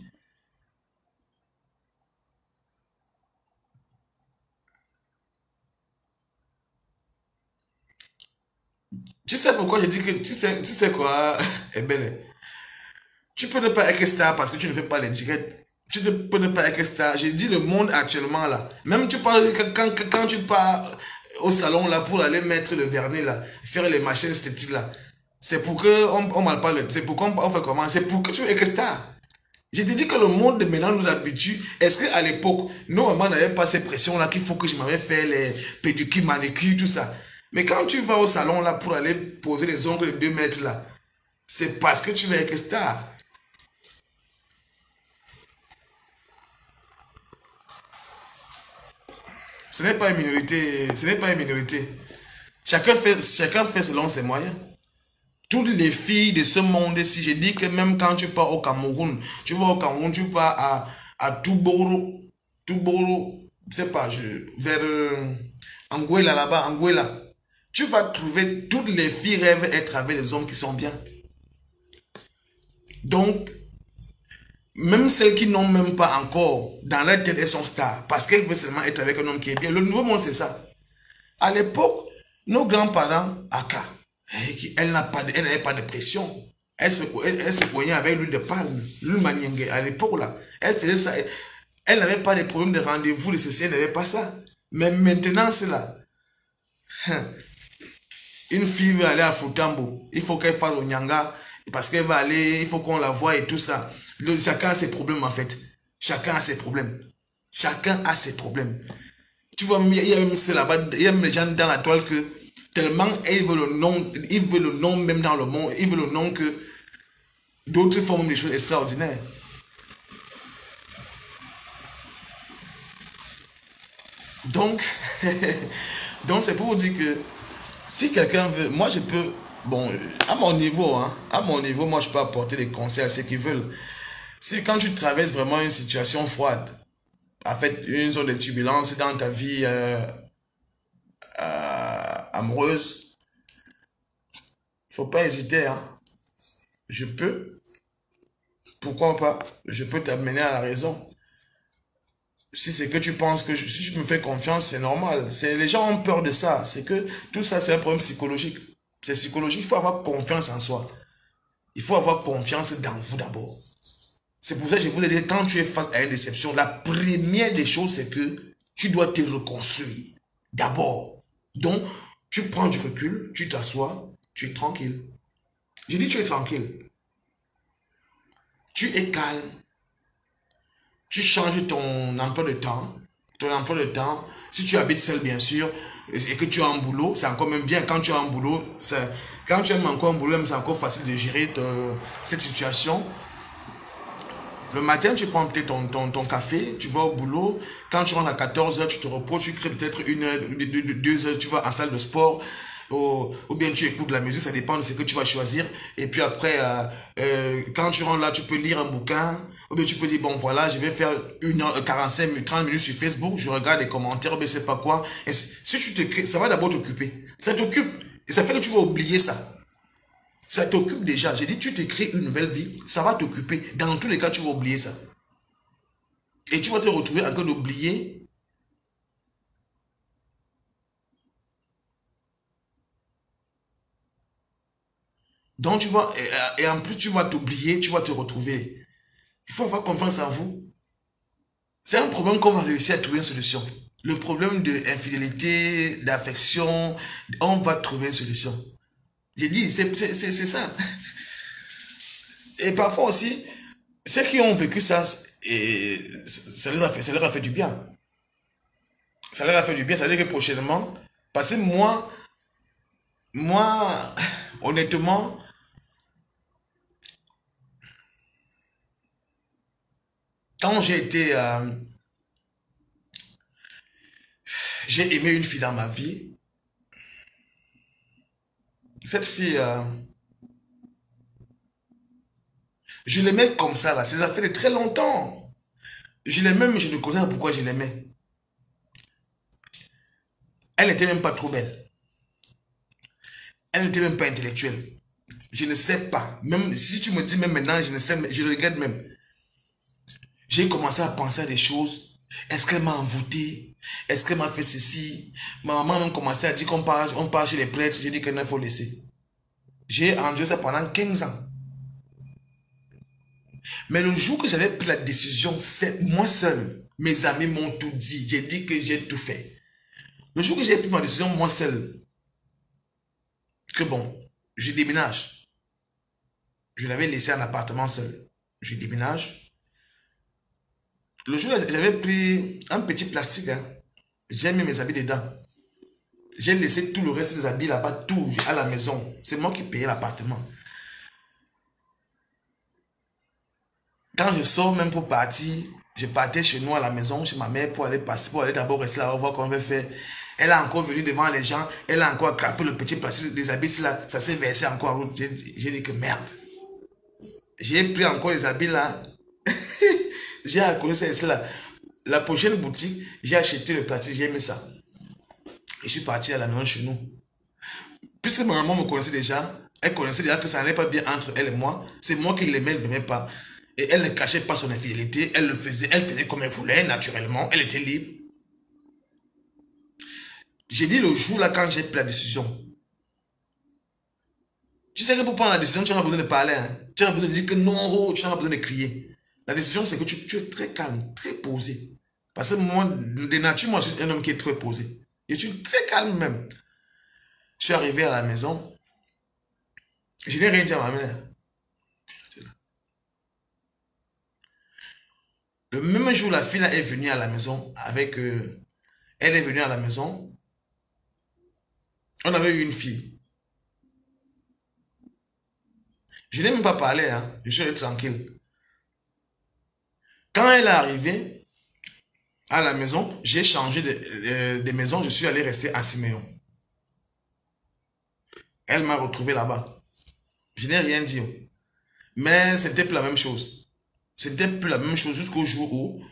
Tu sais pourquoi je dis que, tu sais quoi, eh ben, tu peux ne pas être star parce que tu ne fais pas les directs. Tu ne peux ne pas être star. J'ai dit le monde actuellement là. Même tu parles, quand tu pars au salon là pour aller mettre le vernis là, faire les machines esthétiques là, c'est pour que on mal parle. C'est pour qu'on fait comment? C'est pour que tu es star. Je te dis que le monde de maintenant nous habitue. Est-ce qu'à l'époque, nos mamans n'avaient pas ces pressions-là qu'il faut que je m'avais fait les pédicures, manicures, tout ça. Mais quand tu vas au salon là pour aller poser les ongles de 2 mètres là, c'est parce que tu veux être star. Ce n'est pas une minorité. Ce n'est pas une minorité. Chacun fait selon ses moyens. Toutes les filles de ce monde-ci, je dis que même quand tu pars au Cameroun, tu vas au Cameroun, tu vas à Touboro, je sais pas, vers Anguilla là-bas, Anguilla. Tu vas trouver toutes les filles rêvent être avec des hommes qui sont bien. Donc, même celles qui n'ont même pas encore, dans leur tête, elles sont stars. Parce qu'elles veulent seulement être avec un homme qui est bien. Le nouveau monde, c'est ça. À l'époque, nos grands-parents, Aka, elle n'avait pas de pression. Elle se poignait avec l'huile de palme, l'huile maniengue. À l'époque, là, elle faisait ça. Elle n'avait pas de problème de rendez-vous, de ceci, elle n'avait pas ça. Mais maintenant, c'est là. Une fille veut aller à Foutambo. Il faut qu'elle fasse au Nyanga. Parce qu'elle va aller, il faut qu'on la voie et tout ça. Chacun a ses problèmes en fait. Chacun a ses problèmes. Chacun a ses problèmes. Tu vois, il y a même là-bas, il y a même les gens dans la toile que tellement ils veulent le nom même dans le monde, ils veulent le nom que d'autres font même des choses extraordinaires. Donc, donc c'est pour vous dire que si quelqu'un veut, moi je peux, bon, à mon niveau, hein, à mon niveau, moi je peux apporter des conseils à ceux qui veulent. Si quand tu traverses vraiment une situation froide, en fait, une zone de turbulence dans ta vie amoureuse, faut pas hésiter, hein. Je peux, pourquoi pas, je peux t'amener à la raison. Si c'est que tu penses que si je me fais confiance, c'est normal. Les gens ont peur de ça. C'est que tout ça, c'est un problème psychologique. C'est psychologique, il faut avoir confiance en soi. Il faut avoir confiance dans vous d'abord. C'est pour ça que je vous ai dit, quand tu es face à une déception, la première des choses, c'est que tu dois te reconstruire. D'abord. Donc, tu prends du recul, tu t'assois, tu es tranquille. Je dis tu es tranquille. Tu es calme. Tu changes ton emploi de temps. Ton emploi de temps, si tu habites seul, bien sûr, et que tu as un boulot, c'est encore même bien. Quand tu as un boulot, quand tu as encore un boulot, c'est encore facile de gérer cette situation. Le matin, tu prends peut-être ton café, tu vas au boulot. Quand tu rentres à 14 heures, tu te reposes, tu crées peut-être 1 heure, 2 heures, tu vas en salle de sport. Ou bien tu écoutes la musique, ça dépend de ce que tu vas choisir. Et puis après, quand tu rentres là, tu peux lire un bouquin. Ou bien tu peux dire, bon voilà, je vais faire 1h45 minutes, 30 minutes sur Facebook, je regarde les commentaires, ou bien c'est pas quoi. Et si tu te crées, ça va d'abord t'occuper. Ça t'occupe. Et ça fait que tu vas oublier ça. Ça t'occupe déjà. J'ai dit, tu te crées une nouvelle vie, ça va t'occuper. Dans tous les cas, tu vas oublier ça. Et tu vas te retrouver en train d'oublier Donc, tu vas, et en plus, tu vas t'oublier, tu vas te retrouver. Il faut avoir confiance en vous. C'est un problème qu'on va réussir à trouver une solution. Le problème de infidélité, d'affection, on va trouver une solution. J'ai dit, c'est ça. Et parfois aussi, ceux qui ont vécu ça, et ça leur a fait du bien. Ça leur a fait du bien, ça veut dire que prochainement, parce que moi, honnêtement, quand j'ai aimé une fille dans ma vie, cette fille, je l'aimais comme ça, là, ça fait de très longtemps. Je l'aimais, mais je ne connaissais pas pourquoi je l'aimais. Elle n'était même pas trop belle. Elle n'était même pas intellectuelle. Je ne sais pas. Même si tu me dis même maintenant, je ne sais, je regrette même. J'ai commencé à penser à des choses. Est-ce qu'elle m'a envoûté? Est-ce qu'elle m'a fait ceci? Ma maman a commencé à dire qu'on part chez les prêtres. J'ai dit qu'il faut laisser. J'ai enduré ça pendant 15 ans. Mais le jour que j'avais pris la décision, c'est moi seul. Mes amis m'ont tout dit. J'ai dit que j'ai tout fait. Le jour que j'ai pris ma décision, moi seul, que bon, je déménage. Je l'avais laissé un appartement seul. Je déménage. Le jour où j'avais pris un petit plastique, hein, j'ai mis mes habits dedans. J'ai laissé tout le reste des habits là-bas, tout à la maison. C'est moi qui payais l'appartement. Quand je sors même pour partir, je partais chez nous à la maison, chez ma mère, pour aller passer, pour aller d'abord rester là, voir comment on va faire. Elle a encore venu devant les gens, elle a encore attrapé le petit plastique des habits là, ça s'est versé encore en route. J'ai dit que merde. J'ai pris encore les habits là. J'ai accordé ça là. La prochaine boutique, j'ai acheté le plastique, j'ai mis ça. Et je suis parti à la maison chez nous. Puisque ma maman me connaissait déjà, elle connaissait déjà que ça n'allait pas bien entre elle et moi. C'est moi qui l'aimais, elle ne m'aimait pas. Et elle ne cachait pas son infidélité, elle faisait comme elle voulait, naturellement, elle était libre. J'ai dit le jour là quand j'ai pris la décision. Tu sais que pour prendre la décision, tu n'as pas besoin de parler. Hein. Tu n'as pas besoin de dire que non, tu n'as pas besoin de crier. La décision, c'est que tu es très calme, très posé. Parce que moi, de nature, moi, je suis un homme qui est très posé. Je suis très calme même. Je suis arrivé à la maison. Je n'ai rien dit à ma mère. Le même jour, la fille là est venue à la maison avec... elle est venue à la maison. On avait eu une fille. Je n'ai même pas parlé, hein. Je suis allé tranquille. Quand elle est arrivée à la maison, j'ai changé de maison. Je suis allé rester à Siméon. Elle m'a retrouvé là-bas. Je n'ai rien dit. Mais c'était plus la même chose. C'était plus la même chose jusqu'au jour où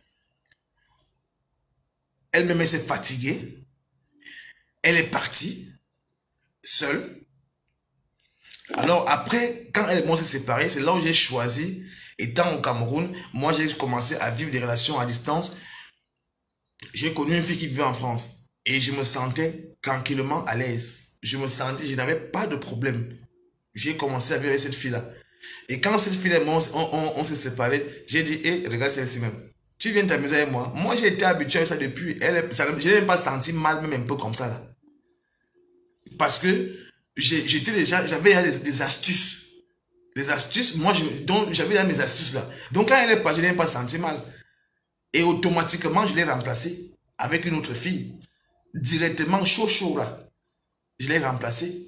elle-même s'est fatiguée. Elle est partie seule. Alors après, quand elle et moi s'est séparés, c'est là où j'ai choisi, étant au Cameroun, moi j'ai commencé à vivre des relations à distance. J'ai connu une fille qui vivait en France et je me sentais tranquillement à l'aise. Je n'avais pas de problème. J'ai commencé à vivre avec cette fille-là. Et quand cette fille et moi, on s'est séparés, j'ai dit, hé, regarde celle-ci même. Tu viens t'amuser avec moi. Moi, j'ai été habitué à ça depuis. Je n'ai même pas senti mal, même un peu comme ça, là. Parce que j'avais des astuces. Des astuces, moi, j'avais mes astuces là. Donc, quand elle est partie, je n'ai pas senti mal. Et automatiquement, je l'ai remplacée avec une autre fille. Directement, chaud là. Je l'ai remplacée.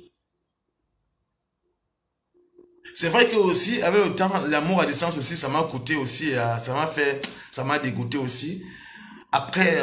C'est vrai que aussi, avec le temps, l'amour à distance aussi, ça m'a coûté aussi, ça m'a dégoûté aussi. Après,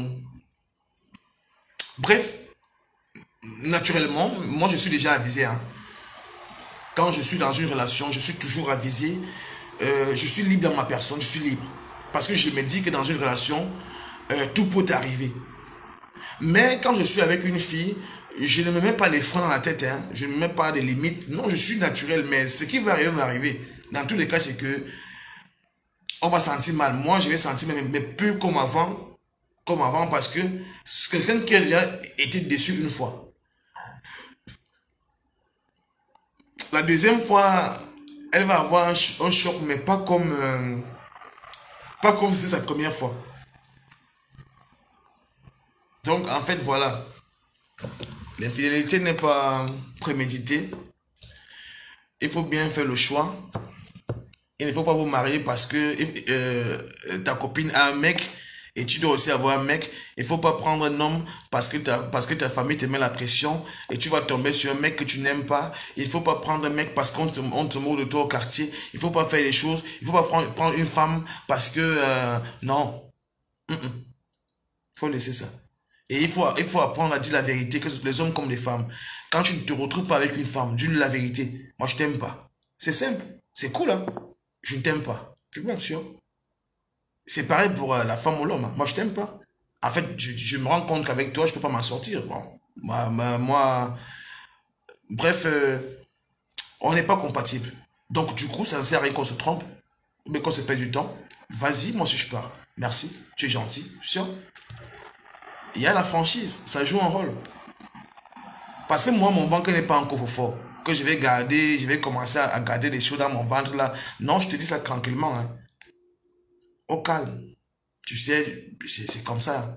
bref, naturellement, moi je suis déjà avisé. Hein. Quand je suis dans une relation, je suis toujours avisé. Je suis libre dans ma personne, je suis libre. Parce que je me dis que dans une relation, tout peut arriver. Mais quand je suis avec une fille, je ne me mets pas les freins dans la tête. Hein. Je ne me mets pas des limites. Non, je suis naturel. Mais ce qui va arriver, va arriver. Dans tous les cas, c'est que on va sentir mal. Moi, je vais sentir, mais plus comme avant. Comme avant, parce que c'est quelqu'un qui a déjà été déçu une fois. La deuxième fois, elle va avoir un choc, mais pas comme si c'est sa première fois. Donc, en fait, voilà. L'infidélité n'est pas préméditée. Il faut bien faire le choix. Il ne faut pas vous marier parce que ta copine a un mec et tu dois aussi avoir un mec. Il ne faut pas prendre un homme parce que ta famille te met la pression et tu vas tomber sur un mec que tu n'aimes pas. Il ne faut pas prendre un mec parce qu'on te moque de toi au quartier. Il ne faut pas faire les choses. Il ne faut pas prendre une femme parce que... non. Il faut laisser ça. Et il faut apprendre à dire la vérité, que ce soit les hommes comme les femmes. Quand tu ne te retrouves pas avec une femme, dis-lui la vérité. Moi, je t'aime pas. C'est simple. C'est cool, hein. Je ne t'aime pas. Puis bien sûr. C'est pareil pour la femme ou l'homme, hein. Moi, je t'aime pas. En fait, je me rends compte qu'avec toi, je peux pas m'en sortir. Bon, bref, on n'est pas compatible. Donc, du coup, ça ne sert à rien qu'on se trompe, mais qu'on se perd du temps. Vas-y, moi aussi, je pars. Merci. Tu es gentil. Sûr. Il y a la franchise. Ça joue un rôle. Parce que moi, mon ventre n'est pas encore fort. Que je vais commencer à garder des choses dans mon ventre là. Non, je te dis ça tranquillement, hein. Au calme. Tu sais, c'est comme ça.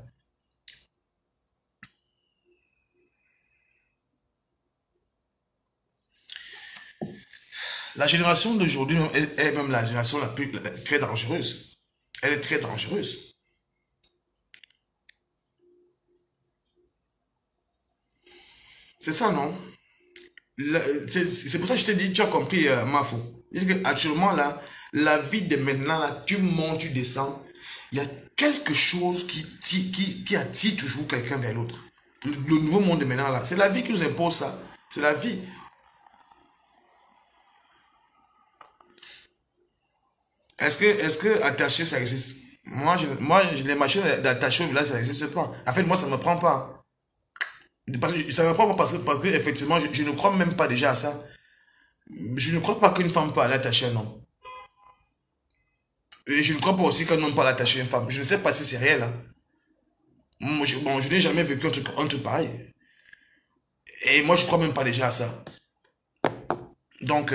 La génération d'aujourd'hui est même la génération très dangereuse. Elle est très dangereuse. C'est ça, non? C'est pour ça que je te dis, tu as compris, Mafo. Actuellement, là, la vie de maintenant, là, tu montes, tu descends. Il y a quelque chose qui attire toujours quelqu'un vers l'autre. Le nouveau monde de maintenant, là, c'est la vie qui nous impose ça. C'est la vie. Est-ce que attacher, ça existe? Les machines d'attacher au village, ça n'existe pas. En fait, moi, ça ne me prend pas. Parce que, ça ne me prend pas parce que effectivement, je ne crois même pas déjà à ça. Je ne crois pas qu'une femme peut aller attacher un homme. Et je ne crois pas aussi qu'un homme peut aller attacher une femme. Je ne sais pas si c'est réel, hein. Bon, je n'ai jamais vécu un truc pareil. Et moi, je crois même pas déjà à ça. Donc,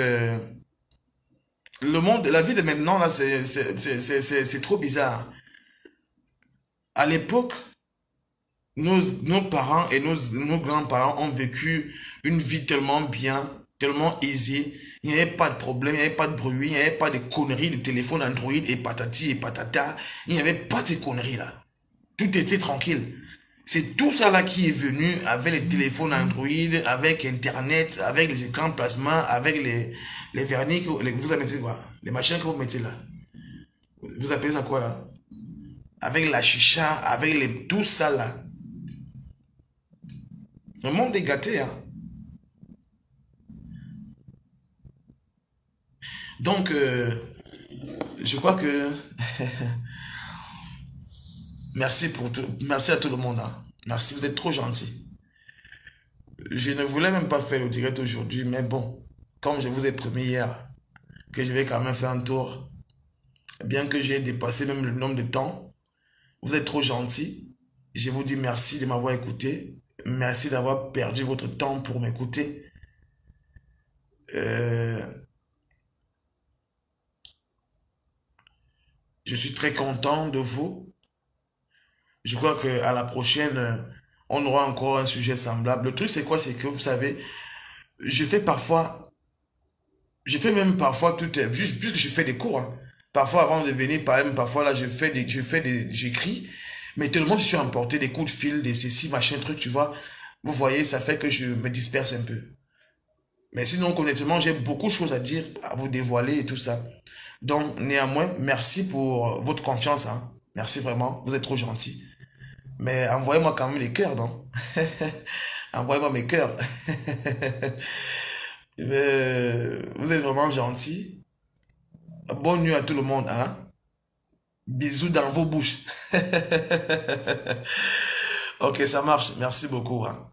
le monde, la vie de maintenant, là, c'est trop bizarre. À l'époque, nos parents et nos grands-parents ont vécu une vie tellement bien, tellement aisée. Il n'y avait pas de problème, il n'y avait pas de bruit, il n'y avait pas de conneries de téléphone Android et patati et patata. Il n'y avait pas de ces conneries-là. Tout était tranquille. C'est tout ça là qui est venu avec les téléphones Android, avec Internet, avec les écrans plasma, avec les vernis, vous mettez quoi? Les machins que vous mettez là. Vous appelez ça quoi là? Avec la chicha, avec tout ça là. Le monde est gâté, hein. Donc, je crois que merci pour tout, merci à tout le monde, hein. Merci, vous êtes trop gentils. Je ne voulais même pas faire le direct aujourd'hui, mais bon, comme je vous ai promis hier que je vais quand même faire un tour, bien que j'ai dépassé même le nombre de temps, vous êtes trop gentils. Je vous dis merci de m'avoir écouté. Merci d'avoir perdu votre temps pour m'écouter. Je suis très content de vous. Je crois qu'à la prochaine, on aura encore un sujet semblable. Le truc, c'est quoi? C'est que, vous savez, je fais parfois, je fais même parfois tout, juste puisque je fais des cours, hein. Parfois, avant de venir, par exemple, parfois, là, j'écris, mais tellement je suis emporté des coups de fil, des ceci, machin, truc, tu vois. Vous voyez, ça fait que je me disperse un peu. Mais sinon, honnêtement, j'ai beaucoup de choses à dire, à vous dévoiler et tout ça. Donc, néanmoins, merci pour votre confiance, hein. Merci vraiment, vous êtes trop gentil. Mais envoyez-moi quand même les cœurs, non? Envoyez-moi mes cœurs. Vous êtes vraiment gentil. Bonne nuit à tout le monde, hein? Bisous dans vos bouches. Ok, ça marche. Merci beaucoup, hein.